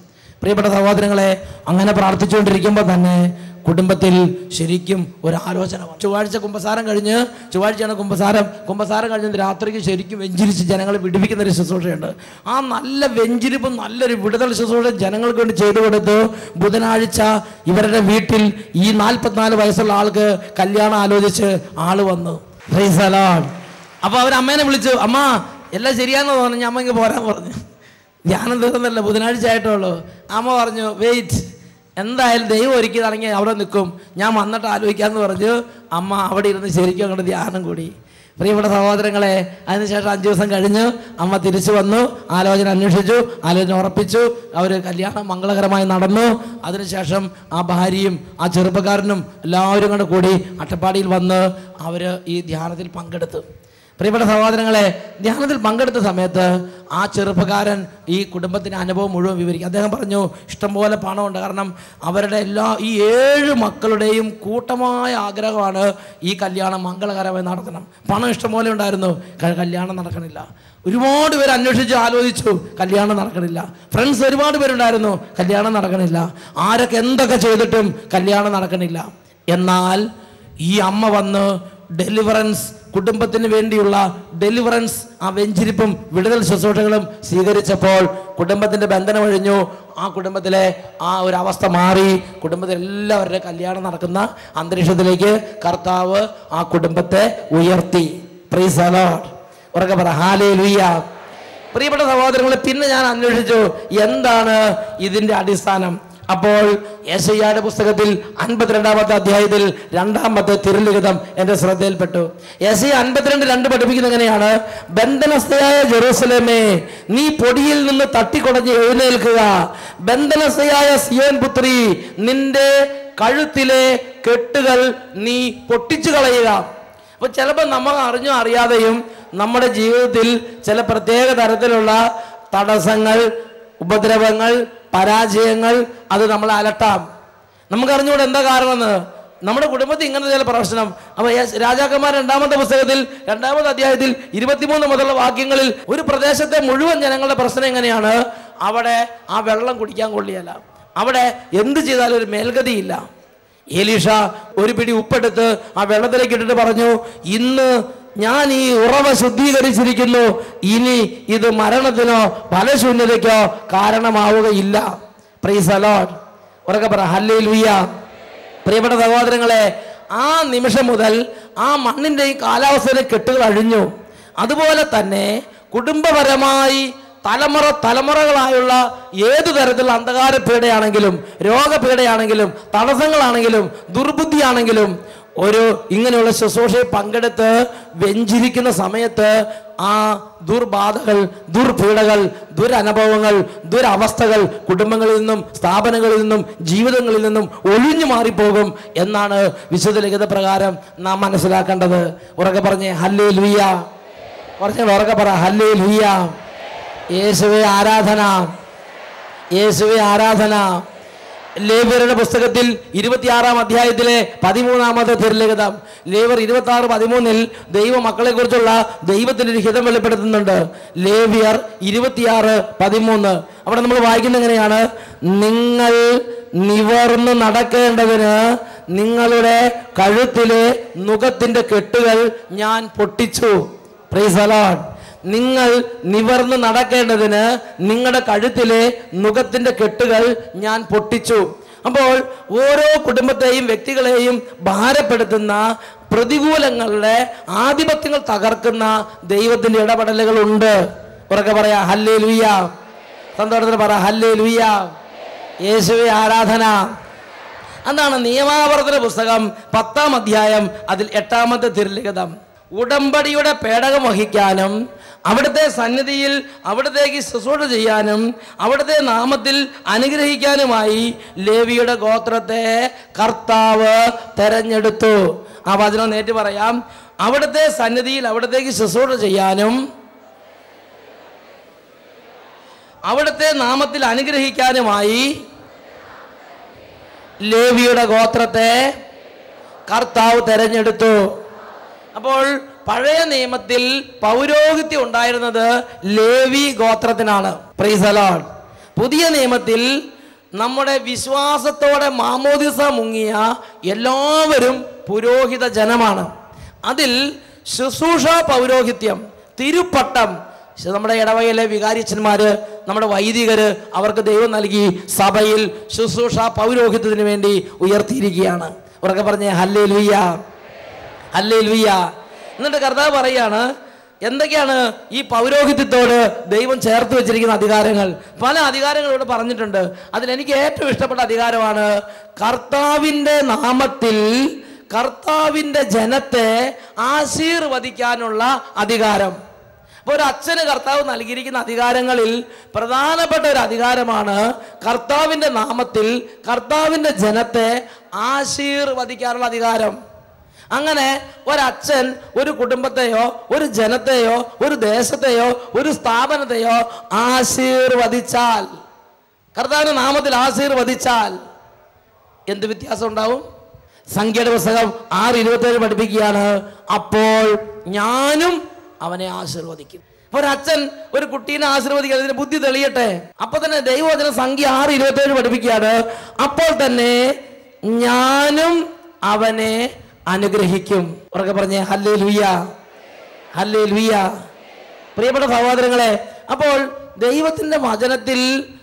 പ്രിയപ്പെട്ട സഹോദരങ്ങളെ, അങ്ങനെ പ്രാർത്ഥിച്ചുകൊണ്ടിരിക്കുമ്പോൾ തന്നെ കുടുംബത്തിൽ ശരിക്കും ഒരു ആലോചന വന്നു. ചൊവ്വാഴ്ച കുമ്പസാരം കഴിഞ്ഞ്, ചൊവ്വാഴ്ചയാണ് കുമ്പസാരം, കുമ്പസാരം കഴിഞ്ഞ് രാത്രിക്ക് ശരിക്കും വെഞ്ചിരിച്ച് ജനങ്ങളെ വിടുവിക്കുന്ന ഒരു ശുശ്രൂഷയുണ്ട്. ആ നല്ല വെഞ്ചിരിപ്പും നല്ലൊരു വിടുതൽ ശുശ്രൂഷ ജനങ്ങൾക്ക് വേണ്ടി ചെയ്തു കൊടുത്തു. ബുധനാഴ്ച ഇവരുടെ വീട്ടിൽ ഈ നാൽപ്പത്തിനാല് വയസ്സുള്ള ആൾക്ക് കല്യാണം ആലോചിച്ച് ആള് വന്നു. Praise the lord. അപ്പോൾ അവർ അമ്മേനെ വിളിച്ചു, അമ്മ എല്ലാം ശരിയാണെന്ന് പറഞ്ഞു. അമ്മ ഇങ്ങ് പോരാൻ പറഞ്ഞു. ധ്യാനം തീർന്നല്ല, ബുധനാഴ്ച ആയിട്ടുള്ളൂ. അമ്മ പറഞ്ഞു വെയിറ്റ്, എന്തായാലും ദൈവം ഒരുക്കിയതാണെങ്കിൽ അവിടെ നിൽക്കും, ഞാൻ വന്നിട്ട് ആലോചിക്കാമെന്ന് പറഞ്ഞു. അമ്മ അവിടെ ഇരുന്ന് ശരിക്കും അങ്ങോട്ട് ധ്യാനം കൂടി. പ്രിയപ്പെട്ട സഹോദരങ്ങളെ, അതിനുശേഷം അഞ്ച് ദിവസം കഴിഞ്ഞ് അമ്മ തിരിച്ചു വന്നു, ആലോചന അന്വേഷിച്ചു, ആലോചന ഉറപ്പിച്ചു, അവർ കല്യാണം മംഗളകരമായി നടന്നു. അതിനുശേഷം ആ ഭാര്യയും ആ ചെറുപ്പക്കാരനും എല്ലാവരും കൂടെ കൂടി അട്ടപ്പാടിയിൽ വന്ന് അവർ ഈ ധ്യാനത്തിൽ പങ്കെടുത്തു. പ്രിയപ്പെട്ട സഹോദരങ്ങളെ, ധ്യാനത്തിൽ പങ്കെടുത്ത സമയത്ത് ആ ചെറുപ്പക്കാരൻ ഈ കുടുംബത്തിൻ്റെ അനുഭവം മുഴുവൻ വിവരിക്കും. അദ്ദേഹം പറഞ്ഞു, ഇഷ്ടംപോലെ പണമുണ്ട്. കാരണം അവരുടെ എല്ലാ ഈ ഏഴ് മക്കളുടെയും കൂട്ടമായ ആഗ്രഹമാണ് ഈ കല്യാണം മംഗളകരമായി നടത്തണം. പണം ഇഷ്ടംപോലെ ഉണ്ടായിരുന്നു, കല്യാണം നടക്കണില്ല. ഒരുപാട് പേര് അന്വേഷിച്ച് ആലോചിച്ചു, കല്യാണം നടക്കണില്ല. ഫ്രണ്ട്സ് ഒരുപാട് പേരുണ്ടായിരുന്നു, കല്യാണം നടക്കണില്ല. ആരൊക്കെ എന്തൊക്കെ ചെയ്തിട്ടും കല്യാണം നടക്കണില്ല. എന്നാൽ ഈ അമ്മ വന്ന് ഡെലിവറൻസ്, കുടുംബത്തിന് വേണ്ടിയുള്ള ഡെലിവറൻസ്, ആ വെഞ്ചിരിപ്പും വിടുതൽ ശുശ്രൂഷകളും സ്വീകരിച്ചപ്പോൾ കുടുംബത്തിൻ്റെ ബന്ധനം ഒഴിഞ്ഞു. ആ കുടുംബത്തിലെ ആ ഒരു അവസ്ഥ മാറി. കുടുംബത്തിൽ എല്ലാവരുടെ കല്യാണം നടക്കുന്ന അന്തരീക്ഷത്തിലേക്ക് കർത്താവ് ആ കുടുംബത്തെ ഉയർത്തി. Praise the lord. ഉറക്കെ പറ ഹല്ലേലൂയ. പ്രിയപ്പെട്ട സഹോദരങ്ങളെ, പിന്നെ ഞാൻ അന്വേഷിച്ചു എന്താണ് ഇതിൻ്റെ അടിസ്ഥാനം. അപ്പോൾ യെശയ്യായുടെ പുസ്തകത്തിൽ അൻപത്തിരണ്ടാമത്തെ അധ്യായത്തിൽ രണ്ടാമത്തെ തിരുലിഖിതം എൻ്റെ ശ്രദ്ധയിൽപ്പെട്ടു. യെശയ്യാ അൻപത്തിരണ്ട് രണ്ട് പഠിപ്പിക്കുന്നത് എങ്ങനെയാണ്? ബന്ധനസ്ഥയായ ജെറൂസലേമേ, നീ പൊടിയിൽ നിന്ന് തട്ടിക്കൊടഞ്ഞ് എഴുന്നേൽക്കുക. ബന്ധനസ്ഥയായ സിയോൻ പുത്രി, നിന്റെ കഴുത്തിലെ കെട്ടുകൾ നീ പൊട്ടിച്ചു കളയുക. അപ്പോൾ ചിലപ്പോൾ നമ്മൾ അറിഞ്ഞോ അറിയാതെയും നമ്മുടെ ജീവിതത്തിൽ ചില പ്രത്യേക തരത്തിലുള്ള തടസ്സങ്ങൾ, ഉപദ്രവങ്ങൾ, പരാജയങ്ങൾ അത് നമ്മളെ അലട്ടാം. നമുക്കറിഞ്ഞുകൂടെ എന്താ കാരണമെന്ന്. നമ്മുടെ കുടുംബത്തിൽ ഇങ്ങനത്തെ ചില പ്രശ്നം. അപ്പോൾ രാജാക്കന്മാർ രണ്ടാമത്തെ പുസ്തകത്തിൽ രണ്ടാമത്തെ അധ്യായത്തിൽ ഇരുപത്തിമൂന്ന് മുതലുള്ള വാക്യങ്ങളിൽ ഒരു പ്രദേശത്തെ മുഴുവൻ ജനങ്ങളുടെ പ്രശ്നം എങ്ങനെയാണ്? അവിടെ ആ വെള്ളം കുടിക്കാൻ കൊള്ളിയല്ല, അവിടെ എന്ത് ചെയ്താലും ഒരു മേൽഗതിയില്ല. എലീഷ ഒരു പിടി ഉപ്പെടുത്ത് ആ വെള്ളത്തിലേക്ക് ഇട്ടിട്ട് പറഞ്ഞു, ഇന്ന് ഞാൻ ഈ ഉറവ ശുദ്ധീകരിച്ചിരിക്കുന്നു, ഇനി ഇത് മരണത്തിനോ ഫലശൂന്യതയ്ക്കോ കാരണമാവുകയില്ല. Praise the lord. ഉറക്കെ പറ ഹല്ലേലൂയ. പ്രിയപ്പെട്ട സഹോദരങ്ങളെ, ആ നിമിഷം മുതൽ ആ മണ്ണിൻ്റെയും കാലാവസ്ഥയുടെ കെട്ടുകൾ അഴിഞ്ഞു. അതുപോലെ തന്നെ കുടുംബപരമായി തലമുറ തലമുറകളായുള്ള ഏതു തരത്തിലുള്ള അന്ധകാര പീഡയാണെങ്കിലും, രോഗപീഡയാണെങ്കിലും, തടസ്സങ്ങളാണെങ്കിലും, ദുർബുദ്ധിയാണെങ്കിലും, ഒരു ഇങ്ങനെയുള്ള ശുശ്രൂഷയിൽ പങ്കെടുത്ത് വെഞ്ചിരിക്കുന്ന സമയത്ത് ആ ദുർബാധകൾ, ദുർപീഡകൾ, ദുരനുഭവങ്ങൾ, ദുരവസ്ഥകൾ കുടുംബങ്ങളിൽ നിന്നും, സ്ഥാപനങ്ങളിൽ നിന്നും, ജീവിതങ്ങളിൽ നിന്നും ഒഴിഞ്ഞു മാറിപ്പോകും എന്നാണ് വിശുദ്ധ ലിഖിത പ്രകാരം നാം മനസ്സിലാക്കേണ്ടത്. ഉറക്കെ പറഞ്ഞേ ഹല്ലേലൂയ. പറഞ്ഞേ ഉറക്കെ പറ ഹല്ലേലൂയ. യേശുവേ ആരാധന, യേശുവേ ആരാധന. ലേവ്യരുടെ പുസ്തകത്തിൽ ഇരുപത്തിയാറാം അധ്യായത്തിലെ പതിമൂന്നാമത്തെ തിരുലിഖിതം, ലേവ്യർ ഇരുപത്തി ആറ് പതിമൂന്നിൽ ദൈവ മക്കളെ കുറിച്ചുള്ള ദൈവത്തിന്റെ ഒരു ഹിതം വെളിപ്പെടുത്തുന്നുണ്ട്. ലേവ്യർ ഇരുപത്തിയാറ് പതിമൂന്ന് അവിടെ നമ്മൾ വായിക്കുന്നത് എങ്ങനെയാണ്? നിങ്ങൾ നിവർന്ന് നടക്കേണ്ടതിന് നിങ്ങളുടെ കഴുത്തിലെ നുകത്തിന്റെ കെട്ടുകൾ ഞാൻ പൊട്ടിച്ചു. Praise the lord. നിങ്ങൾ നിവർന്ന് നടക്കേണ്ടതിന് നിങ്ങളുടെ കഴുത്തിലെ നുകത്തിന്റെ കെട്ടുകൾ ഞാൻ പൊട്ടിച്ചു. അപ്പോൾ ഓരോ കുടുംബത്തെയും വ്യക്തികളെയും ഭാരപ്പെടുത്തുന്ന പ്രതികൂലങ്ങളുടെ ആധിപത്യങ്ങൾ തകർക്കുന്ന ദൈവത്തിന്റെ ഇടപെടലുകൾ ഉണ്ട്. ഉറക്കെ പറയാ ഹല്ലേലൂയ. സന്തോഷത്തിന് പറ ഹല്ലേലൂയ. യേശുവേ ആരാധന. അതാണ് നിയമാവർത്തന പുസ്തകം പത്താം അധ്യായം അതിൽ എട്ടാമത്തെ തിരുലിഖിതം. ഉടമ്പടിയുടെ പേടകം വഹിക്കാനും അവിടുത്തെ സന്നിധിയിൽ അവിടത്തേക്ക് ശുശ്രൂഷ ചെയ്യാനും അവിടുത്തെ നാമത്തിൽ അനുഗ്രഹിക്കാനുമായി ലേവിയുടെ ഗോത്രത്തെ കർത്താവ് തെരഞ്ഞെടുത്തു. ആ വചനം നേരിട്ട് പറയാം. അവിടുത്തെ സന്നിധിയിൽ അവിടത്തേക്ക് ശുശ്രൂഷ ചെയ്യാനും അവിടുത്തെ നാമത്തിൽ അനുഗ്രഹിക്കാനുമായി ലേവിയുടെ ഗോത്രത്തെ കർത്താവ് തെരഞ്ഞെടുത്തു. അപ്പോൾ പഴയ നിയമത്തിൽ പൗരോഹിത്യം ഉണ്ടായിരുന്നത് ലേവി ഗോത്രത്തിനാണ്. Praise the lord. പുതിയ നിയമത്തിൽ നമ്മുടെ വിശ്വാസത്തോടെ മാമോദിസ മുങ്ങിയ എല്ലാവരും പുരോഹിത ജനമാണ്. അതിൽ ശുശ്രൂഷ പൗരോഹിത്യം, തിരുപ്പട്ടം, നമ്മുടെ ഇടവകയിലെ വികാരിച്ചന്മാര്, നമ്മുടെ വൈദികര്, അവർക്ക് ദൈവം നൽകി സഭയിൽ ശുശ്രൂഷ പൗരോഹിത്യത്തിന് വേണ്ടി ഉയർത്തിയിരിക്കുകയാണ്. ഉറക്കെ പറഞ്ഞേ ഹല്ലേലൂയ, ഹല്ലേലൂയ. എന്നിട്ട് കർത്താവ് പറയാണ്, എന്തൊക്കെയാണ് ഈ പൗരോഹിത്യത്തോട് ദൈവം ചേർത്ത് വെച്ചിരിക്കുന്ന അധികാരങ്ങൾ? പല അധികാരങ്ങളോട് പറഞ്ഞിട്ടുണ്ട്. അതിലെനിക്ക് ഏറ്റവും ഇഷ്ടപ്പെട്ട അധികാരമാണ് കർത്താവിൻ്റെ നാമത്തിൽ കർത്താവിൻ്റെ ജനത്തെ ആശീർവദിക്കാനുള്ള അധികാരം. അപ്പോൾ ഒരു അച്ഛന് കർത്താവ് നൽകിയിരിക്കുന്ന അധികാരങ്ങളിൽ പ്രധാനപ്പെട്ട ഒരു അധികാരമാണ് കർത്താവിൻ്റെ നാമത്തിൽ കർത്താവിൻ്റെ ജനത്തെ ആശീർവദിക്കാനുള്ള അധികാരം. അങ്ങനെ ഒരച്ഛൻ ഒരു കുടുംബത്തെയോ ഒരു ജനത്തെയോ ഒരു ദേശത്തെയോ ഒരു സ്ഥാപനത്തെയോ ആശീർവദിച്ചാൽ, കർത്താവിന്റെ നാമത്തിൽ ആശീർവദിച്ചാൽ എന്ത് വ്യത്യാസം ഉണ്ടാവും? സംഖ്യയുടെ പുസ്തകം ആറ് ഇരുപത്തേഴ് പഠിപ്പിക്കുകയാണ്, അപ്പോൾ ഞാനും അവനെ ആശീർവദിക്കും. അപ്പൊ ഒരച്ഛൻ ഒരു കുട്ടീനെ ആശീർവദിക്കുക, അതിന്റെ ബുദ്ധി തെളിയട്ടെ. അപ്പൊ തന്നെ ദൈവവചന സംഖ്യ ആറ് ഇരുപത്തേഴ് പഠിപ്പിക്കുകയാണ്, അപ്പോൾ തന്നെ ഞാനും അവനെ അനുഗ്രഹിക്കും. ഉറക്കെ പറഞ്ഞേ ഹല്ലേലൂയ, ഹല്ലേലൂയ. പ്രിയപ്പെട്ട സഹോദരങ്ങളെ, അപ്പോൾ ദൈവത്തിന്റെ വചനത്തിൽ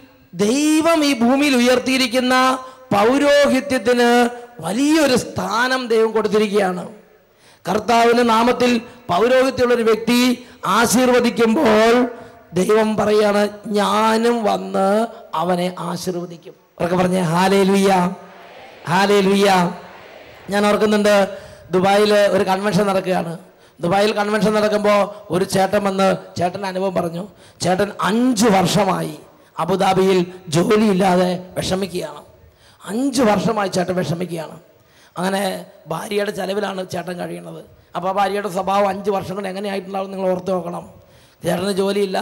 ദൈവം ഈ ഭൂമിയിൽ ഉയർത്തിയിരിക്കുന്ന പൗരോഹിത്യത്തിന് വലിയൊരു സ്ഥാനം ദൈവം കൊടുത്തിരിക്കുകയാണ്. കർത്താവിന്റെ നാമത്തിൽ പൗരോഹിത്യമുള്ള ഒരു വ്യക്തി ആശീർവദിക്കുമ്പോൾ ദൈവം പറയാണ്, ഞാനും വന്ന് അവനെ ആശീർവദിക്കും. ഉറക്കെ പറഞ്ഞേ ഹല്ലേലൂയ, ഹല്ലേലൂയ. ഞാൻ ഓർക്കുന്നുണ്ട്, ദുബായിൽ ഒരു കൺവെൻഷൻ നടക്കുകയാണ്. ദുബായിൽ കൺവെൻഷൻ നടക്കുമ്പോൾ ഒരു ചേട്ടൻ വന്ന് ചേട്ടൻ്റെ അനുഭവം പറഞ്ഞു. ചേട്ടൻ അഞ്ച് വർഷമായി അബുദാബിയിൽ ജോലിയില്ലാതെ വിഷമിക്കുകയാണ്. അഞ്ച് വർഷമായി ചേട്ടൻ വിഷമിക്കുകയാണ്. അങ്ങനെ ഭാര്യയുടെ ചെലവിലാണ് ചേട്ടൻ കഴിയുന്നത്. അപ്പോൾ ആ ഭാര്യയുടെ സ്വഭാവം അഞ്ച് വർഷം കൊണ്ട് എങ്ങനെയായിട്ടുണ്ടാവും നിങ്ങൾ ഓർത്ത് നോക്കണം. ചേട്ടന് ജോലിയില്ല,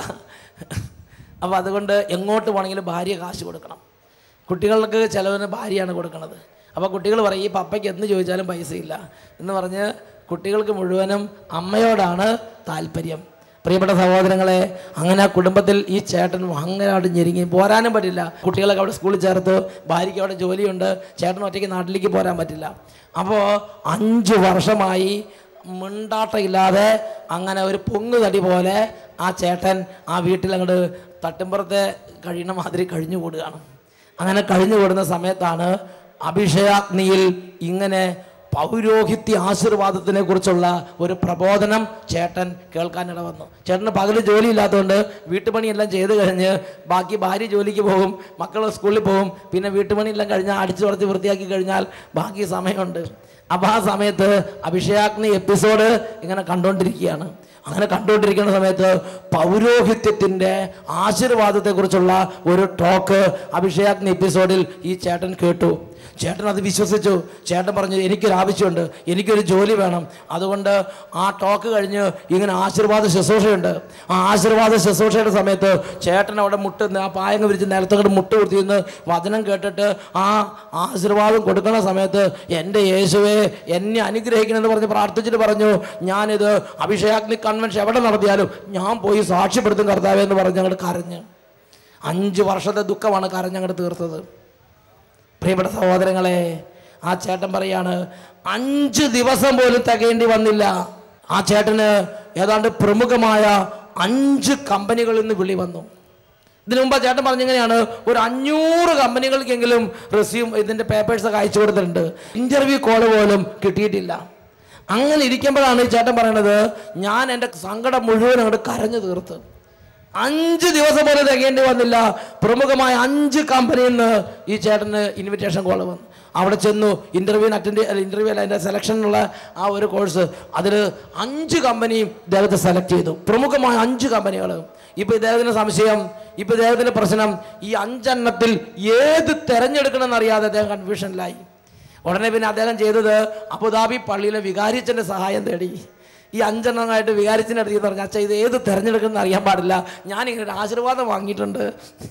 അപ്പോൾ അതുകൊണ്ട് എങ്ങോട്ട് പോകണമെങ്കിലും ഭാര്യ കാശ് കൊടുക്കണം. കുട്ടികൾക്ക് ചിലവിന് ഭാര്യയാണ് കൊടുക്കുന്നത്. അപ്പോൾ കുട്ടികൾ പറയും, ഈ പപ്പയ്ക്ക് എന്ന് ചോദിച്ചാലും പൈസയില്ല എന്ന് പറഞ്ഞ് കുട്ടികൾക്ക് മുഴുവനും അമ്മയോടാണ് താല്പര്യം. പ്രിയപ്പെട്ട സഹോദരങ്ങളെ, അങ്ങനെ ആ കുടുംബത്തിൽ ഈ ചേട്ടൻ ഭയങ്കരമായിട്ട് ഞെരുങ്ങി, പോരാനും പറ്റില്ല. കുട്ടികളൊക്കെ അവിടെ സ്കൂളിൽ ചേർത്ത്, ഭാര്യയ്ക്ക് അവിടെ ജോലിയുണ്ട്, ചേട്ടൻ ഒറ്റയ്ക്ക് നാട്ടിലേക്ക് പോരാൻ പറ്റില്ല. അപ്പോൾ അഞ്ച് വർഷമായി മിണ്ടാട്ടമില്ലാതെ അങ്ങനെ ഒരു പൊങ്ങുതടി പോലെ ആ ചേട്ടൻ ആ വീട്ടിൽ അങ്ങോട്ട് തട്ടിമ്പുറത്തെ കഴിയുന്ന മാതിരി കഴിഞ്ഞുകൂടുകയാണ്. അങ്ങനെ കഴിഞ്ഞുകൂടുന്ന സമയത്താണ് അഭിഷേകാഗ്നിയിൽ ഇങ്ങനെ പൗരോഹിത്യ ആശീർവാദത്തിനെ കുറിച്ചുള്ള ഒരു പ്രബോധനം ചേട്ടൻ കേൾക്കാനിട വന്നു. ചേട്ടന് പകല് ജോലി ഇല്ലാത്തതുകൊണ്ട് വീട്ടുപണിയെല്ലാം ചെയ്ത് കഴിഞ്ഞ് ബാക്കി ഭാര്യ ജോലിക്ക് പോകും, മക്കൾ സ്കൂളിൽ പോകും, പിന്നെ വീട്ടുപണിയെല്ലാം കഴിഞ്ഞാൽ അടിച്ചു തുറച്ച് വൃത്തിയാക്കി കഴിഞ്ഞാൽ ബാക്കി സമയമുണ്ട്. അപ്പോൾ ആ സമയത്ത് അഭിഷേകാഗ്നി എപ്പിസോഡ് ഇങ്ങനെ കണ്ടുകൊണ്ടിരിക്കുകയാണ്. അങ്ങനെ കണ്ടുകൊണ്ടിരിക്കുന്ന സമയത്ത് പൗരോഹിത്യത്തിൻ്റെ ആശീർവാദത്തെക്കുറിച്ചുള്ള ഒരു ടോക്ക് അഭിഷേകാഗ്നി എപ്പിസോഡിൽ ഈ ചേട്ടൻ കേട്ടു. ചേട്ടൻ അത് വിശ്വസിച്ചു. ചേട്ടൻ പറഞ്ഞു, എനിക്കൊരാവശ്യമുണ്ട്, എനിക്കൊരു ജോലി വേണം. അതുകൊണ്ട് ആ ടോക്ക് കഴിഞ്ഞ് ഇങ്ങനെ ആശീർവാദ ശുശ്രൂഷയുണ്ട്. ആ ആശീർവാദ ശുശ്രൂഷയുടെ സമയത്ത് ചേട്ടൻ അവിടെ മുട്ട് ആ പായങ്ങ് വിരിച്ച് നിലത്തോട്ട് മുട്ട് കുത്തിന്ന് വചനം കേട്ടിട്ട് ആ ആശീർവാദം കൊടുക്കുന്ന സമയത്ത് എൻ്റെ യേശുവേ എന്നെ അനുഗ്രഹിക്കണമെന്ന് പറഞ്ഞ് പ്രാർത്ഥിച്ചിട്ട് പറഞ്ഞു, ഞാനിത് അഭിഷേകാഗ്നി കൺവെൻഷൻ എവിടെ നടത്തിയാലും ഞാൻ പോയി സാക്ഷ്യപ്പെടുത്തും കർത്താവേ എന്ന് പറഞ്ഞ് അങ്ങോട്ട് കരഞ്ഞ്. അഞ്ച് വർഷത്തെ ദുഃഖമാണ് കരഞ്ഞങ്ങോട്ട് തീർത്തത്. പ്രിയപ്പെട്ട സഹോദരങ്ങളെ, ആ ചേട്ടൻ പറയാണ്, അഞ്ച് ദിവസം പോലും തികയേണ്ടി വന്നില്ല. ആ ചേട്ടന് ഏതാണ്ട് പ്രമുഖമായ അഞ്ച് കമ്പനികളിൽ നിന്ന് വിളി വന്നു. ഇതിനു മുമ്പ് ചേട്ടൻ പറഞ്ഞിങ്ങനെയാണ്, ഒരു അഞ്ഞൂറ് കമ്പനികൾക്കെങ്കിലും റെസ്യൂം ഇതിൻ്റെ പേപ്പേഴ്സൊക്കെ അയച്ചു കൊടുത്തിട്ടുണ്ട്, ഇൻ്റർവ്യൂ കോൾ പോലും കിട്ടിയിട്ടില്ല. അങ്ങനെ ഇരിക്കുമ്പോഴാണ് ഈ ചേട്ടൻ പറയണത്, ഞാൻ എൻ്റെ സങ്കടം മുഴുവൻ അങ്ങോട്ട് കരഞ്ഞു തീർത്ത്. അഞ്ച് ദിവസം പോലും തികയേണ്ടി വന്നില്ല. പ്രമുഖമായ അഞ്ച് കമ്പനിയിൽ നിന്ന് ഈ ചേട്ടന് ഇൻവിറ്റേഷൻ കോൾ വന്നു. അവിടെ ചെന്നു, ഇൻ്റർവ്യൂവിന് അറ്റൻഡ് അല്ല ഇൻ്റർവ്യൂ അല്ല അതിൻ്റെ സെലക്ഷനുള്ള ആ ഒരു കോഴ്സ്, അതിൽ അഞ്ച് കമ്പനിയും ഇദ്ദേഹത്തെ സെലക്ട് ചെയ്തു, പ്രമുഖമായ അഞ്ച് കമ്പനികൾ. ഇപ്പോൾ ഇദ്ദേഹത്തിന് സംശയം, ഇപ്പോൾ ഇദ്ദേഹത്തിൻ്റെ പ്രശ്നം, ഈ അഞ്ചെണ്ണത്തിൽ ഏത് തിരഞ്ഞെടുക്കണമെന്ന് അറിയാതെ അദ്ദേഹം കൺഫ്യൂഷനിലായി. ഉടനെ പിന്നെ അദ്ദേഹം ചെയ്തത് അബുദാബി പള്ളിയിലെ വികാരിച്ചൻ്റെ സഹായം തേടി. ഈ അഞ്ചെണ്ണമായിട്ട് വികാരിച്ചിൻ്റെ അടുത്ത് പറഞ്ഞു, അച്ഛാ ഇത് ഏത് തിരഞ്ഞെടുക്കണമെന്ന് അറിയാൻ പാടില്ല, ഞാനിങ്ങനെ ഒരു ആശീർവാദം വാങ്ങിയിട്ടുണ്ട്,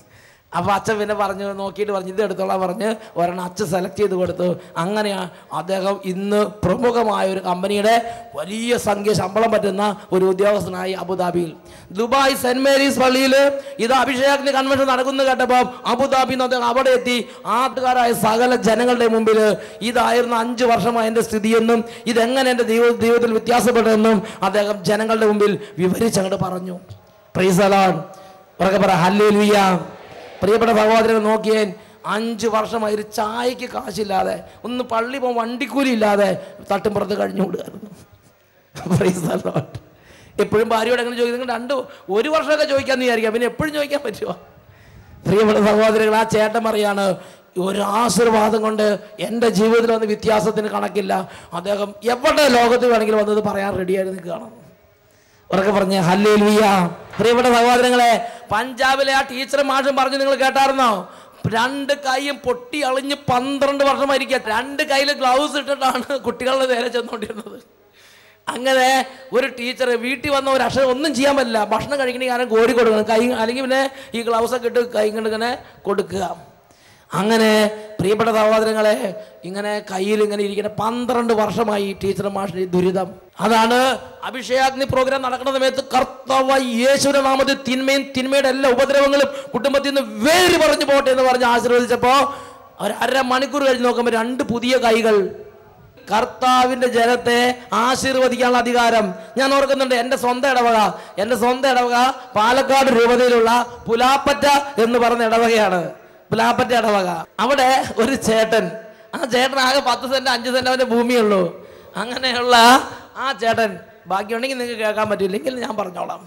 അപ്പോൾ അച്ഛൻ പിന്നെ പറഞ്ഞു, നോക്കിയിട്ട് പറഞ്ഞു ഇത് എടുത്തോളാം പറഞ്ഞ് ഒരെണ്ണം അച്ഛൻ സെലക്ട് ചെയ്ത് കൊടുത്തു. അങ്ങനെയാണ് അദ്ദേഹം ഇന്ന് പ്രമുഖമായ ഒരു കമ്പനിയുടെ വലിയ സംഖ്യ ശമ്പളം പറ്റുന്ന ഒരു ഉദ്യോഗസ്ഥനായി അബുദാബിയിൽ. ദുബായ് സെന്റ് മേരീസ് പള്ളിയിൽ ഇത് അഭിഷേകാഗ്നി കൺവെൻഷൻ നടക്കുന്നത് കേട്ടപ്പോൾ അബുദാബിയിൽ നിന്ന് അദ്ദേഹം അവിടെ എത്തി ആട്ടുകാരായ സകല ജനങ്ങളുടെ മുമ്പിൽ ഇതായിരുന്നു അഞ്ച് വർഷമായ എൻ്റെ സ്ഥിതിയെന്നും ഇതെങ്ങനെ എൻ്റെ ദൈവ ജീവിതത്തിൽ വ്യത്യാസപ്പെട്ടതെന്നും അദ്ദേഹം ജനങ്ങളുടെ മുമ്പിൽ വിവരിച്ചങ്ങോട്ട് പറഞ്ഞു. Praise the lord. ഉറക്കെ പറ ഹല്ലേലൂയ. പ്രിയപ്പെട്ട സഹോദരനെ നോക്കിയേ, അഞ്ച് വർഷമായി ഒരു ചായക്ക് കാശില്ലാതെ, ഒന്ന് പള്ളി പോകാൻ വണ്ടിക്കൂലി ഇല്ലാതെ തട്ടുംപുറത്ത് കഴിഞ്ഞു കൊടുക്കായിരുന്നു. Price the Lord. എപ്പോഴും ഭാര്യയോട് എങ്ങനെ ചോദിക്കും? രണ്ട് ഒരു വർഷമൊക്കെ ചോദിക്കാമെന്ന് വിചാരിക്കാം, പിന്നെ എപ്പോഴും ചോദിക്കാൻ പറ്റുമോ? പ്രിയപ്പെട്ട സഹോദരങ്ങൾ, ആ ചേട്ടൻ പറയാണ്, ഒരു ആശീർവാദം കൊണ്ട് എൻ്റെ ജീവിതത്തിൽ വന്ന് വ്യത്യാസത്തിന് കണക്കില്ല. അദ്ദേഹം എവിടെ ലോകത്ത് വേണമെങ്കിലും വന്നത് പറയാൻ റെഡിയായി നിൽക്കുകയാണ്. ഉറക്കെ പറഞ്ഞ് ഹല്ലേലൂയ. പ്രിയപ്പെട്ട സഹോദരങ്ങളെ, പഞ്ചാബിലെ ആ ടീച്ചർ മാഷും പറഞ്ഞു, നിങ്ങൾ കേട്ടായിരുന്നോ? രണ്ട് കൈയും പൊട്ടി അളിഞ്ഞ് പന്ത്രണ്ട് വർഷമായിരിക്കുക. രണ്ട് കയ്യിൽ ഗ്ലൗസ് ഇട്ടിട്ടാണ് കുട്ടികളുടെ നേരെ ചെന്നുകൊണ്ടിരുന്നത്. അങ്ങനെ ഒരു ടീച്ചർ വീട്ടിൽ വന്ന ഒരു അക്ഷരം ഒന്നും ചെയ്യാൻ പറ്റില്ല. ഭക്ഷണം കഴിക്കണമെങ്കിൽ ആരും കോരി കൊടുക്കണം, കൈ അല്ലെങ്കിൽ പിന്നെ ഈ ഗ്ലൗസൊക്കെ ഇട്ട് കൈ കൊണ്ട് ഇങ്ങനെ കൊടുക്കുക. അങ്ങനെ പ്രിയപ്പെട്ട സഹോദരങ്ങളെ, ഇങ്ങനെ കയ്യിൽ ഇങ്ങനെ ഇരിക്കുന്ന പന്ത്രണ്ട് വർഷമായി ടീച്ചർ മാഷിന്റെ ദുരിതം. അതാണ് അഭിഷേകാഗ്നി പ്രോഗ്രാം നടക്കുന്ന സമയത്ത് കർത്താവായ യേശുവിന്റെ നാമത്തിൽ തിന്മയും തിന്മയുടെ എല്ലാ ഉപദ്രവങ്ങളും കുടുംബത്തിൽ നിന്ന് വേര് പറഞ്ഞു പോട്ടെ എന്ന് പറഞ്ഞ് ആശീർവദിച്ചപ്പോ ഒരു അര മണിക്കൂർ കഴിഞ്ഞ് നോക്കുമ്പോൾ രണ്ട് പുതിയ കൈകൾ. കർത്താവിന്റെ ജനത്തെ ആശീർവദിക്കാനുള്ള അധികാരം ഞാൻ ഓർക്കുന്നുണ്ട്. എൻ്റെ സ്വന്തം ഇടവക എൻ്റെ സ്വന്തം ഇടവക പാലക്കാട് രൂപതയിലുള്ള പുലാപ്പറ്റ എന്ന് പറഞ്ഞ ഇടവകയാണ്. പുലാപ്പറ്റ ഇടവക. അവിടെ ഒരു ചേട്ടൻ, ആ ചേട്ടൻ ആകെ പത്ത് സെന്റ് അഞ്ച് സെന്റ് അവൻ്റെ ഭൂമിയുള്ളൂ. അങ്ങനെയുള്ള ആ ചേട്ടൻ, ബാക്കിയുണ്ടെങ്കിൽ നിങ്ങൾക്ക് കേൾക്കാൻ പറ്റില്ലെങ്കിൽ ഞാൻ പറഞ്ഞോളാം.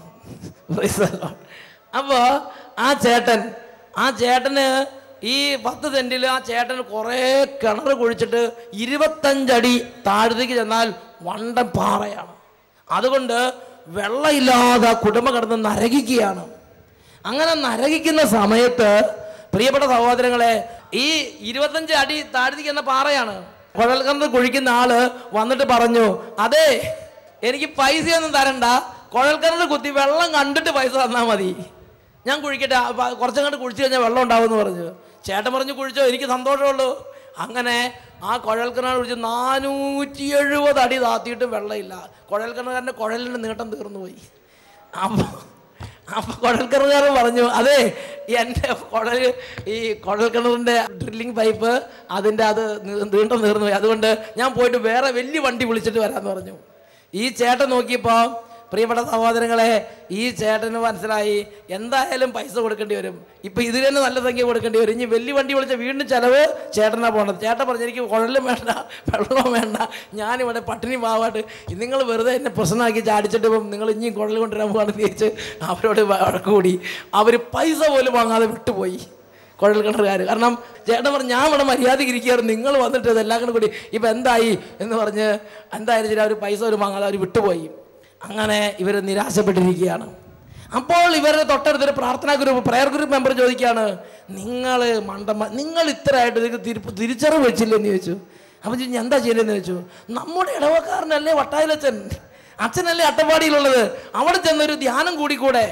അപ്പോൾ ആ ചേട്ടൻ ആ ചേട്ടന് ഈ പത്ത് സെന്റിൽ ആ ചേട്ടന് കുറേ കിണർ കുഴിച്ചിട്ട് ഇരുപത്തഞ്ചടി താഴത്തേക്ക് ചെന്നാൽ വണ്ടൻ പാറയാണ്. അതുകൊണ്ട് വെള്ളമില്ലാതെ കുടുംബം കിടന്ന് നരകിക്കുകയാണ്. അങ്ങനെ നരകിക്കുന്ന സമയത്ത് പ്രിയപ്പെട്ട സഹോദരങ്ങളെ, ഈ ഇരുപത്തഞ്ച് അടി താഴത്തേക്ക് എന്ന പാറയാണ്. കുഴൽക്കിണർ കുഴിക്കുന്ന ആള് വന്നിട്ട് പറഞ്ഞു, അതെ എനിക്ക് പൈസയൊന്നും തരണ്ട, കുഴൽക്കിണർ കുത്തി വെള്ളം കണ്ടിട്ട് പൈസ തന്നാൽ മതി, ഞാൻ കുഴിക്കട്ടെ, കുറച്ചങ്ങോട്ട് കുഴിച്ചു കഴിഞ്ഞാൽ വെള്ളം ഉണ്ടാവുമെന്ന് പറഞ്ഞു. ചേട്ടൻ പറഞ്ഞു, കുഴിച്ചോ, എനിക്ക് സന്തോഷമുള്ളൂ. അങ്ങനെ ആ കുഴൽക്കിണർ കുഴിച്ച് നാനൂറ്റി എഴുപത് അടി താത്തിയിട്ട് വെള്ളമില്ല. കുഴൽക്കിണറിൻ്റെ കുഴലിൻ്റെ നീട്ടം തീർന്നു പോയി. അപ്പോൾ അപ്പോൾ കുഴൽക്കിണറുകാരൻ പറഞ്ഞു, അതെ എൻ്റെ കുഴൽ ഈ കുഴൽക്കിണറിൻ്റെ ഡ്രില്ലിങ് പൈപ്പ് അതിൻ്റെ അത് നീണ്ടം തീർന്നു പോയി, അതുകൊണ്ട് ഞാൻ പോയിട്ട് വേറെ വലിയ വണ്ടി വിളിച്ചിട്ട് വരാമെന്ന് പറഞ്ഞു. ഈ ചേട്ടൻ നോക്കിയപ്പോൾ പ്രിയപ്പെട്ട സഹോദരങ്ങളെ, ഈ ചേട്ടന് മനസ്സിലായി എന്തായാലും പൈസ കൊടുക്കേണ്ടി വരും. ഇപ്പം ഇതിൽ തന്നെ നല്ല സംഖ്യ കൊടുക്കേണ്ടി വരും. ഇനി വലിയ വണ്ടി വിളിച്ച വീണ്ടും ചിലവ് ചേട്ടനാ പോകണത്. ചേട്ടൻ പറഞ്ഞു, എനിക്ക് കുഴലും വേണ്ട വെള്ളവും വേണ്ട, ഞാനിവിടെ പട്ടിണി പാവാട്ട്, നിങ്ങൾ വെറുതെ എന്നെ പ്രശ്നമാക്കി ചാടിച്ചിട്ട് ഇപ്പം നിങ്ങൾ ഇനിയും കുഴൽ കൊണ്ടുവരാൻ പോകാണെന്ന് ചോദിച്ച് അവരോട് വഴക്കുകൂടി. അവർ പൈസ പോലും വാങ്ങാതെ വിട്ടുപോയി കുഴൽ കിണറുകാർ. കാരണം ചേട്ടൻ പറഞ്ഞു, ഞാൻ ഇവിടെ മര്യാദയ്ക്ക് ഇരിക്കുകയായിരുന്നു, നിങ്ങൾ വന്നിട്ട് ഇതെല്ലാം കൂടെ കൂടി ഇപ്പം എന്തായി എന്ന് പറഞ്ഞ് എന്തായാലും ശരി അവർ പൈസ പോലും വാങ്ങാതെ അവർ വിട്ടുപോയി. അങ്ങനെ ഇവർ നിരാശപ്പെട്ടിരിക്കുകയാണ്. അപ്പോൾ ഇവരുടെ തൊട്ടടുത്തൊരു പ്രാർത്ഥനാ ഗ്രൂപ്പ് പ്രയർ ഗ്രൂപ്പ് മെമ്പർ ചോദിക്കുകയാണ്, നിങ്ങൾ മണ്ടമ്മ നിങ്ങൾ ഇത്രയായിട്ട് നിങ്ങൾക്ക് തിരി തിരിച്ചറിവ് വെച്ചില്ലെന്ന് ചോദിച്ചു. അപ്പം ചോദിച്ചു, എന്താ ചെയ്യലെന്ന് ചോദിച്ചു. നമ്മുടെ ഇടവക്കാരനല്ലേ വട്ടായിലച്ഛൻ, അച്ഛനല്ലേ അട്ടപ്പാടിയിലുള്ളത്, അവിടെ ചെന്നൊരു ധ്യാനം കൂടിക്കൂടെ?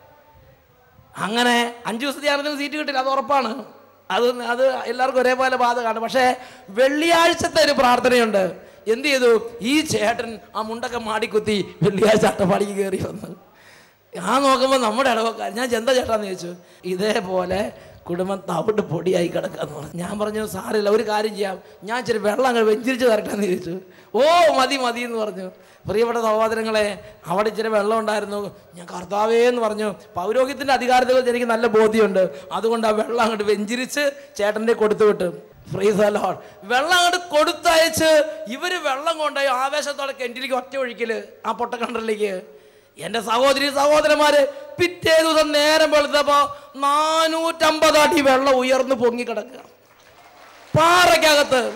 അങ്ങനെ അഞ്ചു ദിവസം ധ്യാനത്തിന് സീറ്റ് കിട്ടില്ല, അത് ഉറപ്പാണ്. അത് അത് എല്ലാവർക്കും ഒരേപോലെ ബാധകമാണ്. പക്ഷേ വെള്ളിയാഴ്ചത്തെ ഒരു പ്രാർത്ഥനയുണ്ട്. എന്ത് ചെയ്തു? ഈ ചേട്ടൻ ആ മുണ്ടൊക്കെ മാടിക്കുത്തി വെള്ളിയാഴ്ച അട്ടപ്പാടിക്ക് കയറി വന്നു. ഞാൻ നോക്കുമ്പോൾ നമ്മുടെ ഇടവക്കാർ. ഞാൻ എന്താ ചേട്ടാന്ന് ചോദിച്ചു. ഇതേപോലെ കുടുംബം തവിട്ട് പൊടിയായി കിടക്കാന്ന് പറഞ്ഞു. ഞാൻ പറഞ്ഞു, സാറില്ല, ഒരു കാര്യം ചെയ്യാം, ഞാൻ ഇച്ചിരി വെള്ളം അങ്ങ് വെഞ്ചിരിച്ച് തരട്ടെന്ന് ചോദിച്ചു. ഓ മതി മതി എന്ന് പറഞ്ഞു. പ്രിയപ്പെട്ട സഹോദരങ്ങളെ, അവിടെ ഇച്ചിരി വെള്ളം ഉണ്ടായിരുന്നു. ഞാൻ കർത്താവേ എന്ന് പറഞ്ഞു. പൗരോഹിത്യത്തിൻ്റെ അധികാരത്തെക്കുറിച്ച് എനിക്ക് നല്ല ബോധ്യമുണ്ട്, അതുകൊണ്ട് ആ വെള്ളം അങ്ങോട്ട് വെഞ്ചിരിച്ച് ചേട്ടൻ്റെ കൊടുത്തു വിട്ടു. Praise the lord. വെള്ളം അങ്ങോട്ട് കൊടുത്തയച്ച് ഇവർ വെള്ളം കൊണ്ടുപോയി ആവേശത്തോടെ കിണറ്റിലേക്ക് ഒറ്റ ഒഴിക്കല് ആ പൊട്ടക്കിണറിലേക്ക്. എൻ്റെ സഹോദരി സഹോദരന്മാര്, പിറ്റേ ദിവസം നേരം വെളുത്തപ്പോ നാനൂറ്റമ്പത് അടി വെള്ളം ഉയർന്നു പൊങ്ങിക്കിടക്കുക പാറയ്ക്കകത്ത്.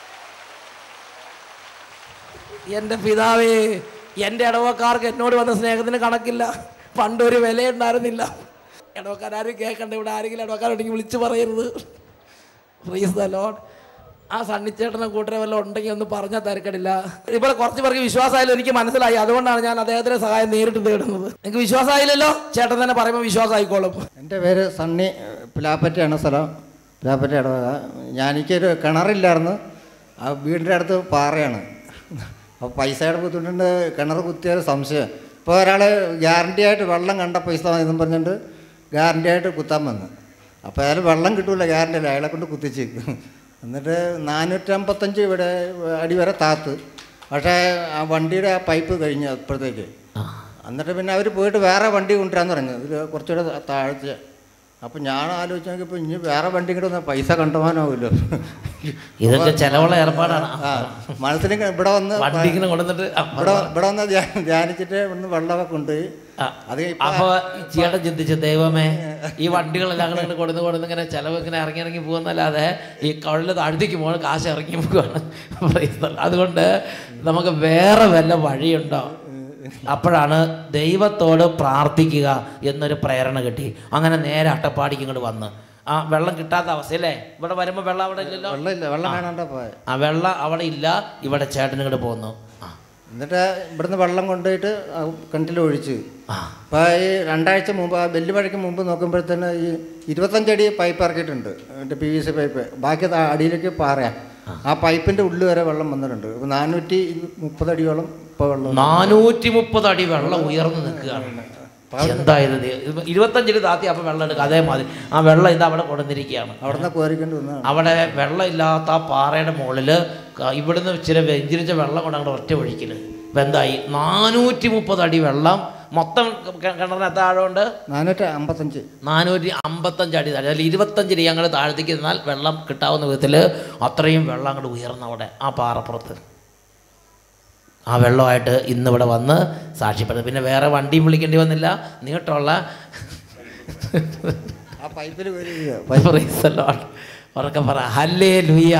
എൻ്റെ പിതാവേ, എൻ്റെ ഇടവക്കാർക്ക് എന്നോട് വന്ന സ്നേഹത്തിന് കണക്കില്ല. പണ്ടൊരു വിലയുണ്ടായിരുന്നില്ല. ഇടവക്കാരും കേൾക്കണ്ട, ഇവിടെ ആരെങ്കിലും ഇടവക്കാരുണ്ടെങ്കിൽ വിളിച്ചു പറയരുത്. Praise the lord. ആ സണ്ണിച്ചേട്ടനെ കൂട്ടരെ വല്ലതും ഉണ്ടെങ്കിൽ ഒന്ന് പറഞ്ഞാൽ തിരക്കടില്ല. ഇപ്പോൾ കുറച്ച് പേർക്ക് വിശ്വാസമായാലും എനിക്ക് മനസ്സിലായി, അതുകൊണ്ടാണ് ഞാൻ അദ്ദേഹത്തിന്റെ സഹായം നേരിട്ട് തേടുന്നത്. എനിക്ക് വിശ്വാസമായില്ലല്ലോ, ചേട്ടൻ തന്നെ പറയുമ്പോൾ വിശ്വാസമായിക്കോളും. എൻ്റെ പേര് സണ്ണി, പിലാപ്പറ്റയാണ് സ്ഥലം, പിലാപ്പറ്റ ഇടവക. ഞാൻ എനിക്കൊരു കിണറില്ലായിരുന്നു, ആ വീടിൻ്റെ അടുത്ത് പാറയാണ്. അപ്പോൾ പൈസയുടെ ബുദ്ധിമുട്ടുണ്ട്, കിണർ കുത്തിയാൽ സംശയം. ഇപ്പോൾ ഒരാൾ ഗ്യാരണ്ടി ആയിട്ട് വെള്ളം കണ്ട പൈസ എന്നും പറഞ്ഞിട്ട് ഗ്യാരണ്ടി ആയിട്ട് കുത്താൻ വന്നു. അപ്പോൾ അയാൾ വെള്ളം കിട്ടൂല, ഗ്യാരണ്ടി അല്ല, അയാളെ കൊണ്ട് കുത്തിച്ചേക്കും. എന്നിട്ട് നാനൂറ്റമ്പത്തഞ്ച് ഇവിടെ അടി വരെ താത്ത്. പക്ഷേ ആ വണ്ടിയുടെ ആ പൈപ്പ് കഴിഞ്ഞു അപ്പോഴത്തേക്ക്. എന്നിട്ട് പിന്നെ അവർ പോയിട്ട് വേറെ വണ്ടി കൊണ്ടുവരാന്ന് പറഞ്ഞു, ഇത് കുറച്ചുകൂടെ താഴ്ച. അപ്പം ഞാൻ ആലോചിച്ച് നോക്കിയപ്പോൾ ഇനി വേറെ വണ്ടി കൂടെ വന്നാൽ പൈസ കണ്ടുപോകാനാവില്ലോ. ഇതൊക്കെ ചിലവുള്ള ഏർപ്പാടാണ്. ആ മനസ്സിൽ ഇവിടെ വന്ന് കൊണ്ടുവന്നിട്ട് ഇവിടെ ഇവിടെ വന്ന് ധ്യാനിച്ചിട്ട് ഇവിടുന്ന് വെള്ളമൊക്കെ കൊണ്ടുപോയി. അത് അപ്പോൾ ചേട്ടൻ ചിന്തിച്ചു, ദൈവമേ ഈ വണ്ടികളെല്ലാം ഇങ്ങനെ കൊടുന്ന് കൊടുന്ന് ഇങ്ങനെ ചിലവ് ഇങ്ങനെ ഇറങ്ങി ഇറങ്ങി പോകുന്നല്ലാതെ ഈ കടലിൽ താഴ്ത്തിക്ക് പോകണം, കാശ് ഇറങ്ങി പോവുകയാണ്. അതുകൊണ്ട് നമുക്ക് വേറെ വല്ല വഴിയുണ്ടോ? അപ്പോഴാണ് ദൈവത്തോട് പ്രാർത്ഥിക്കുക എന്നൊരു പ്രേരണ കിട്ടി. അങ്ങനെ നേരെ അട്ടപ്പാടിക്ക് ഇങ്ങോട്ട് വന്ന് ആ വെള്ളം കിട്ടാത്ത അവസ്ഥയല്ലേ, ഇവിടെ വരുമ്പോൾ വെള്ളം അവിടെ ഇല്ലല്ലോ, വെള്ളം കാണാണ്ട പോയ ആ വെള്ളം അവിടെ ഇല്ല, ഇവിടെ ചേട്ടൻ ഇങ്ങോട്ട് പോന്നു. എന്നിട്ട് ഇവിടുന്ന് വെള്ളം കൊണ്ടുപോയിട്ട് കിണറ്റിൽ ഒഴിച്ച്. അപ്പോൾ ഈ രണ്ടാഴ്ച മുമ്പ് ആ വെല്ലുമഴയ്ക്ക് മുമ്പ് നോക്കുമ്പോഴത്തേന് ഈ ഇരുപത്തഞ്ചടി പൈപ്പ് ഇറക്കിയിട്ടുണ്ട്, എൻ്റെ പി വി സി പൈപ്പ്. ബാക്കി അടിയിലേക്ക് പാറയാ, ആ പൈപ്പിൻ്റെ ഉള്ളിൽ വരെ വെള്ളം വന്നിട്ടുണ്ട്. ഇപ്പോൾ നാനൂറ്റി മുപ്പതടിയോളം ഇപ്പോൾ വെള്ളം, നാനൂറ്റി മുപ്പത് അടി വെള്ളം ഉയർന്നു നിൽക്കുകയാണ്. എന്തായത് ഇരുപത്തഞ്ചിൽ താത്തി അപ്പോൾ വെള്ളം എടുക്കുക. അതേമാതിരി ആ വെള്ളം ഇത് അവിടെ കൊണ്ടുവന്നിരിക്കുകയാണ്. അവിടെ നിന്ന് കോരിക്കൊണ്ട് വന്നതാണ്. അവിടെ വെള്ളം ഇല്ലാത്ത ആ പാറയുടെ മുകളിൽ ഇവിടുന്ന് ഇച്ചിരി വെഞ്ചിരിച്ച വെള്ളം കൊണ്ട് അങ്ങോട്ട് ഒറ്റ ഒഴിക്കൽ. ഇപ്പം എന്തായി, നാനൂറ്റി മുപ്പത് അടി വെള്ളം മൊത്തം കിണറിന് എത്ര ആഴമുണ്ട്? നാനൂറ്റി അമ്പത്തഞ്ച് നാനൂറ്റി അമ്പത്തഞ്ച് അടി താഴെ, അതിൽ ഇരുപത്തഞ്ചിൽ ഞങ്ങൾ താഴത്തേക്ക് നിന്നാൽ വെള്ളം കിട്ടാവുന്ന വിധത്തിൽ അത്രയും വെള്ളം അങ്ങോട്ട് ഉയർന്ന അവിടെ ആ പാറപ്പുറത്ത്. ആ വെള്ളമായിട്ട് ഇന്നിവിടെ വന്ന് സാക്ഷ്യപ്പെടുന്നത്. പിന്നെ വേറെ വണ്ടിയും വിളിക്കേണ്ടി വന്നില്ല, നീട്ടുള്ള ഉറക്കെ പറ ഹല്ലേലൂയ.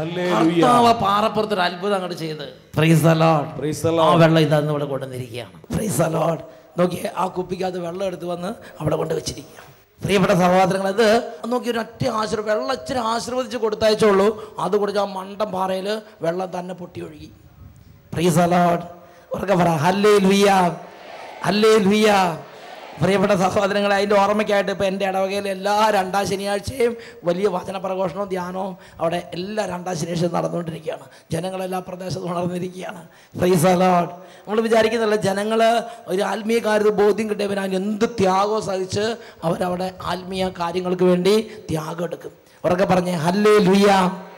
പാറപ്പുറത്തൊരു അത്ഭുതം അങ്ങോട്ട് ചെയ്ത് പ്രൈസ് ദി ലോർഡ്. ആ വെള്ളം ഇതാന്ന് ഇവിടെ കൊണ്ടുവന്നിരിക്കുകയാണ്. Price the Lord. നോക്കിയേ, ആ കുപ്പിക്കകത്ത് വെള്ളം എടുത്ത് വന്ന് അവിടെ കൊണ്ട് വെച്ചിരിക്കുക. പ്രിയപ്പെട്ട സഹോദരങ്ങൾ, അത് നോക്കി ഒരു ഒറ്റ ആശീർവ വെള്ളം ഇച്ചിരി ആശീർവദിച്ച് കൊടുത്തയച്ചുള്ളൂ, അത് കുടിച്ച് ആ മണ്ടൻ പാറയിൽ വെള്ളം തന്നെ പൊട്ടി ഒഴുകി. Praise the lord. ഉറക്കെ പറ ഹല്ലേലൂയ, ഹല്ലേലൂയ. പ്രിയപ്പെട്ട സഹോദരങ്ങളെ, അതിൻ്റെ ഓർമ്മയ്ക്കായിട്ട് ഇപ്പോൾ എൻ്റെ ഇടവകയിൽ എല്ലാ രണ്ടാം ശനിയാഴ്ചയും വലിയ വചന പ്രഘോഷണവും ധ്യാനവും അവിടെ എല്ലാ രണ്ടാം ശനിയാഴ്ചയും നടന്നുകൊണ്ടിരിക്കുകയാണ്. ജനങ്ങളെല്ലാ പ്രദേശത്തും ഉണർന്നിരിക്കുകയാണ്. Price the Lord. നമ്മൾ വിചാരിക്കുന്നില്ല, ജനങ്ങൾ ഒരു ആത്മീയ കാര്യത്തിൽ ബോധ്യം കിട്ടിയവൻ അതിന് എന്ത് ത്യാഗവും സഹിച്ച് അവരവിടെ ആത്മീയ കാര്യങ്ങൾക്ക് വേണ്ടി ത്യാഗം എടുക്കും. ഉറക്കെ പറഞ്ഞേ ഹല്ലേലൂയ.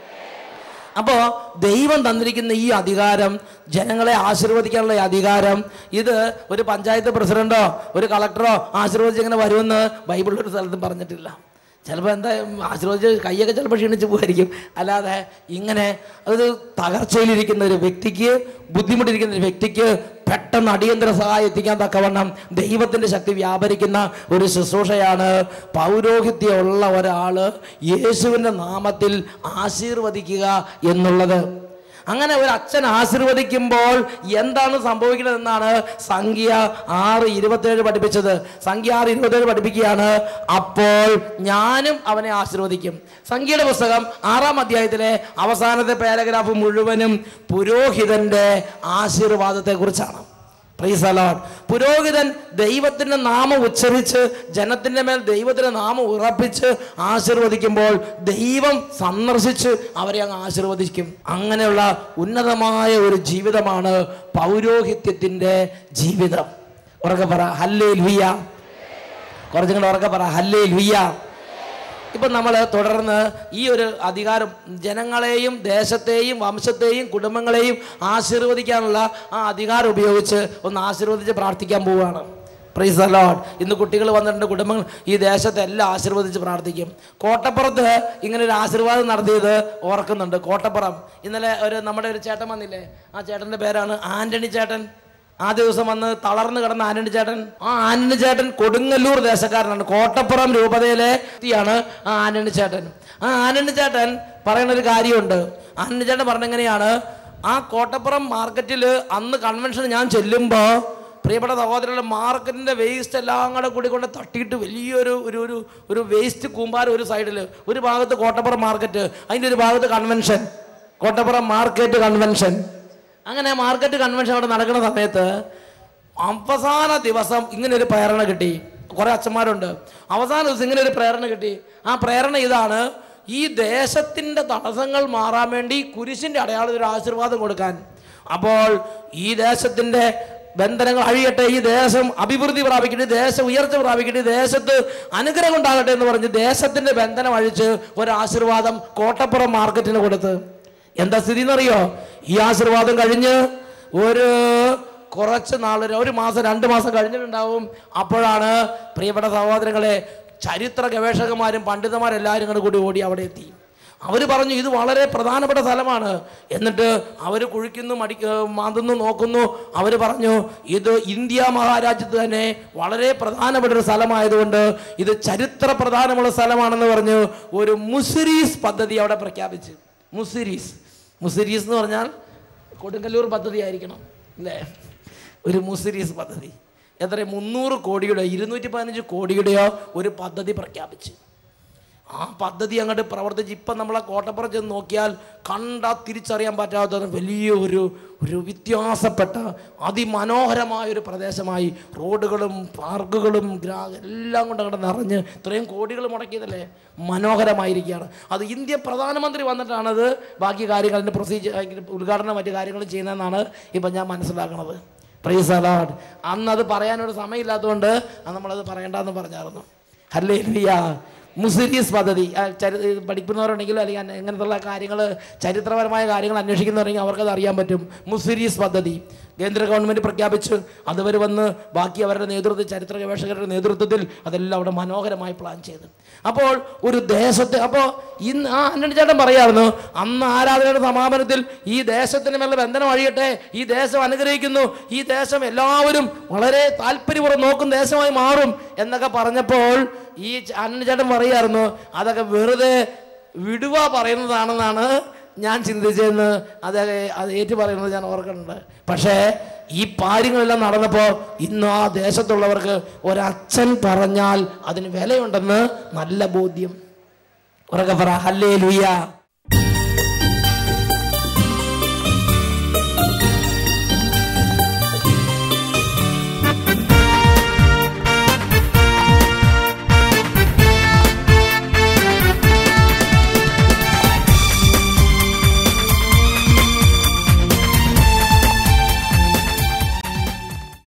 അപ്പോൾ ദൈവം തന്നിരിക്കുന്ന ഈ അധികാരം, ജനങ്ങളെ ആശീർവദിക്കാനുള്ള ഈ അധികാരം, ഇത് ഒരു പഞ്ചായത്ത് പ്രസിഡന്റോ ഒരു കളക്ടറോ ആശീർവദിച്ച് ഇങ്ങനെ വരുമെന്ന് ബൈബിളിലൊരു സ്ഥലത്തും പറഞ്ഞിട്ടില്ല. ചിലപ്പോൾ എന്താ ആശീർവദിച്ച് കൈയൊക്കെ ചിലപ്പോൾ ക്ഷീണിച്ച് പോകായിരിക്കും. അല്ലാതെ ഇങ്ങനെ അത് തകർച്ചയിലിരിക്കുന്ന ഒരു വ്യക്തിക്ക്, ബുദ്ധിമുട്ടിരിക്കുന്ന ഒരു വ്യക്തിക്ക് പെട്ടെന്ന് അടിയന്തര സഹായം എത്തിക്കാൻ തക്കവണ്ണം ദൈവത്തിൻ്റെ ശക്തി വ്യാപരിക്കുന്ന ഒരു ശുശ്രൂഷയാണ് പൗരോഹിത്യമുള്ള ഒരാൾ യേശുവിൻ്റെ നാമത്തിൽ ആശീർവദിക്കുക എന്നുള്ളത്. അങ്ങനെ ഒരു അച്ഛൻ ആശീർവദിക്കുമ്പോൾ എന്താണ് സംഭവിക്കുന്നതെന്നാണ് സംഖ്യ ആറ് ഇരുപത്തേഴ് പഠിപ്പിച്ചത്. സംഖ്യ ആറ് ഇരുപത്തേഴ് പഠിപ്പിക്കുകയാണ്, അപ്പോൾ ഞാനും അവനെ ആശീർവദിക്കും. സംഖ്യയുടെ പുസ്തകം ആറാം അധ്യായത്തിലെ അവസാനത്തെ പാരഗ്രാഫ് മുഴുവനും പുരോഹിതന്റെ ആശീർവാദത്തെ കുറിച്ചാണ്. Praise the lord. പുരോഹിതൻ ദൈവത്തിൻ്റെ നാമം ഉച്ചരിച്ച് ജനത്തിൻ്റെ മേൽ ദൈവത്തിൻ്റെ നാമം ഉറപ്പിച്ച് ആശീർവദിക്കുമ്പോൾ ദൈവം സന്ദർശിച്ച് അവരെ അങ്ങ് ആശീർവദിക്കും. അങ്ങനെയുള്ള ഉന്നതമായ ഒരു ജീവിതമാണ് പൗരോഹിത്യത്തിൻ്റെ ജീവിതം. ഉറക്കെ പറ ഹല്ലേലൂയ. കുറച്ചും കൂടെ ഉറക്കെ പറ ഹല്ലേലൂയ. ഇപ്പം നമ്മൾ തുടർന്ന് ഈ ഒരു അധികാരം ജനങ്ങളെയും ദേശത്തെയും വംശത്തെയും കുടുംബങ്ങളെയും ആശീർവദിക്കാനുള്ള ആ അധികാരം ഉപയോഗിച്ച് ഒന്ന് ആശീർവദിച്ച് പ്രാർത്ഥിക്കാൻ പോവുകയാണ്. Praise the lord. ഇന്ന് കുട്ടികൾ വന്നിട്ടുണ്ട്, കുടുംബങ്ങൾ ഈ ദേശത്തെ എല്ലാം ആശീർവദിച്ച് പ്രാർത്ഥിക്കും. കോട്ടപ്പുറത്ത് ഇങ്ങനെ ഒരു ആശീർവാദം നടത്തിയത് ഓർക്കുന്നുണ്ട്. കോട്ടപ്പുറം ഇന്നലെ ഒരു നമ്മുടെ ഒരു ചേട്ടൻ വന്നില്ലേ, ആ ചേട്ടൻ്റെ പേരാണ് ആൻ്റണി ചേട്ടൻ. ആ ദിവസം വന്ന് തളർന്നു കിടന്ന ആന്റണി ചേട്ടൻ, ആ ആന്റണി ചേട്ടൻ കൊടുങ്ങല്ലൂർ ദേശക്കാരനാണ്. കോട്ടപ്പുറം രൂപതയിലെ വ്യക്തിയാണ് ആ ആന്റണി ചേട്ടൻ. ആ ആന്റണി ചേട്ടൻ പറയുന്ന ഒരു കാര്യമുണ്ട്. ആന്റണി ചേട്ടൻ പറഞ്ഞെങ്ങനെയാണ്, ആ കോട്ടപ്പുറം മാർക്കറ്റിൽ അന്ന് കൺവെൻഷൻ ഞാൻ ചെല്ലുമ്പോൾ പ്രിയപ്പെട്ട സഹോദരരുടെ മാർക്കറ്റിൻ്റെ വേസ്റ്റ് എല്ലാം കൂടെ കൂടി കൊണ്ട് തട്ടിയിട്ട് വലിയൊരു ഒരു ഒരു ഒരു വേസ്റ്റ് കൂമ്പാരം ഒരു സൈഡിൽ, ഒരു ഭാഗത്ത് കോട്ടപ്പുറം മാർക്കറ്റ്, അതിൻ്റെ ഒരു ഭാഗത്ത് കൺവെൻഷൻ, കോട്ടപ്പുറം മാർക്കറ്റ് കൺവെൻഷൻ. അങ്ങനെ മാർക്കറ്റ് കൺവെൻഷൻ അവിടെ നടക്കുന്ന സമയത്ത് അവസാന ദിവസം ഇങ്ങനെ ഒരു പ്രേരണ കിട്ടി. കുറേ അച്ഛന്മാരുണ്ട്. അവസാന ദിവസം ഇങ്ങനെ ഒരു പ്രേരണ കിട്ടി. ആ പ്രേരണ ഇതാണ്: ഈ ദേശത്തിൻ്റെ തടസ്സങ്ങൾ മാറാൻ വേണ്ടി കുരിശിൻ്റെ അടയാളത്തിൽ ഒരു ആശീർവാദം കൊടുക്കാൻ. അപ്പോൾ ഈ ദേശത്തിൻ്റെ ബന്ധനങ്ങൾ അഴിയട്ടെ, ഈ ദേശം അഭിവൃദ്ധി പ്രാപിക്കട്ടെ, ദേശം ഉയർച്ച പ്രാപിക്കട്ടെ, ദേശത്ത് അനുഗ്രഹം ഉണ്ടാകട്ടെ എന്ന് പറഞ്ഞ് ദേശത്തിൻ്റെ ബന്ധനം അഴിച്ച് ഒരു ആശീർവാദം കോട്ടപ്പുറം മാർക്കറ്റിന് കൊടുത്ത്. എന്താ സ്ഥിതി എന്നറിയോ? ഈ ആശീർവാദം കഴിഞ്ഞ് ഒരു കുറച്ച് നാൾ, ഒരു മാസം രണ്ട് മാസം കഴിഞ്ഞിട്ടുണ്ടാവും. അപ്പോഴാണ് പ്രിയപ്പെട്ട സഹോദരങ്ങളെ ചരിത്ര ഗവേഷകന്മാരും പണ്ഡിതന്മാരെല്ലാവരും കൂടെ കൂടി ഓടി അവിടെ എത്തി. അവർ പറഞ്ഞു ഇത് വളരെ പ്രധാനപ്പെട്ട സ്ഥലമാണ്. എന്നിട്ട് അവർ കുഴിക്കുന്നു, മടി മാന്തുന്നു, നോക്കുന്നു. അവർ പറഞ്ഞു ഇത് ഇന്ത്യ മഹാരാജ്യത്ത് തന്നെ വളരെ പ്രധാനപ്പെട്ട ഒരു സ്ഥലമായതുകൊണ്ട് ഇത് ചരിത്ര പ്രധാനമുള്ള സ്ഥലമാണെന്ന് പറഞ്ഞു ഒരു മുസിരീസ് പദ്ധതി അവിടെ പ്രഖ്യാപിച്ച്. മുസിരീസ് മുസിരീസ് എന്ന് പറഞ്ഞാൽ കൊടുങ്ങല്ലൂർ പദ്ധതി ആയിരിക്കണം അല്ലേ? ഒരു മുസിരീസ് പദ്ധതി എത്ര മുന്നൂറ് കോടിയുടെ ഇരുന്നൂറ്റി പതിനഞ്ച് കോടിയുടെയോ ഒരു പദ്ധതി പ്രഖ്യാപിച്ച്. ആ പദ്ധതി അങ്ങോട്ട് പ്രവർത്തിച്ച് ഇപ്പം നമ്മളെ കോട്ടപ്പുറം ചെന്ന് നോക്കിയാൽ കണ്ടാൽ തിരിച്ചറിയാൻ പറ്റാത്ത വലിയ ഒരു ഒരു വ്യത്യാസപ്പെട്ട അതിമനോഹരമായൊരു പ്രദേശമായി റോഡുകളും പാർക്കുകളും ഗ്രാ എല്ലാം കൊണ്ട് അങ്ങോട്ട് നിറഞ്ഞ് ഇത്രയും കോടികൾ മുടക്കിയതല്ലേ, മനോഹരമായിരിക്കുകയാണ്. അത് ഇന്ത്യ പ്രധാനമന്ത്രി വന്നിട്ടാണത് ബാക്കി കാര്യങ്ങൾ, അതിൻ്റെ പ്രൊസീജിയർ, ഉദ്ഘാടനം മറ്റു കാര്യങ്ങൾ ചെയ്യുന്നതെന്നാണ് ഇപ്പം ഞാൻ മനസ്സിലാക്കുന്നത്. Praise the lord. അന്ന് അത് പറയാനൊരു സമയമില്ലാത്തതുകൊണ്ട് നമ്മളത് പറയണ്ടെന്ന് പറഞ്ഞായിരുന്നു. ഹല്ലേലൂയ. മുസിരീസ് പദ്ധതി ചരി പഠിക്കുന്നവരുണ്ടെങ്കിലും അല്ലെങ്കിൽ ഇങ്ങനത്തുള്ള കാര്യങ്ങൾ, ചരിത്രപരമായ കാര്യങ്ങൾ അന്വേഷിക്കുന്നവരുണ്ടെങ്കിൽ അവർക്കത് അറിയാൻ പറ്റും. മുസിരീസ് പദ്ധതി കേന്ദ്ര ഗവൺമെൻറ് പ്രഖ്യാപിച്ച് അതുവരെ വന്ന് ബാക്കി അവരുടെ നേതൃത്വത്തിൽ, ചരിത്ര ഗവേഷകരുടെ നേതൃത്വത്തിൽ അതെല്ലാം അവിടെ മനോഹരമായി പ്ലാൻ ചെയ്ത്. അപ്പോൾ ഒരു ദേശത്തെ, അപ്പോൾ ഇന്ന് ആ അന്നണി ചേട്ടൻ പറയായിരുന്നു അന്ന് ആരാധനയുടെ സമാപനത്തിൽ ഈ ദേശത്തിന് മേലെ ബന്ധനം അഴിയട്ടെ, ഈ ദേശം അനുഗ്രഹിക്കുന്നു, ഈ ദേശം എല്ലാവരും വളരെ താല്പര്യപൂർവ്വം നോക്കും ദേശമായി മാറും എന്നൊക്കെ പറഞ്ഞപ്പോൾ ഈ അന്നണി ചേട്ടൻ പറയായിരുന്നു അതൊക്കെ വെറുതെ വിടുക പറയുന്നതാണെന്നാണ് ഞാൻ ചിന്തിച്ചതെന്ന് അദ്ദേഹം അത് ഏറ്റു പറയുന്നത് ഞാൻ ഓർക്കുന്നുണ്ട്. പക്ഷേ ഈ കാര്യങ്ങളെല്ലാം നടന്നപ്പോൾ ഇന്ന് ആ ദേശത്തുള്ളവർക്ക് ഒരച്ഛൻ പറഞ്ഞാൽ അതിന് വിലയുണ്ടെന്ന് നല്ല ബോധ്യം. ഉറക്കെ പറ ഹല്ലേലൂയ.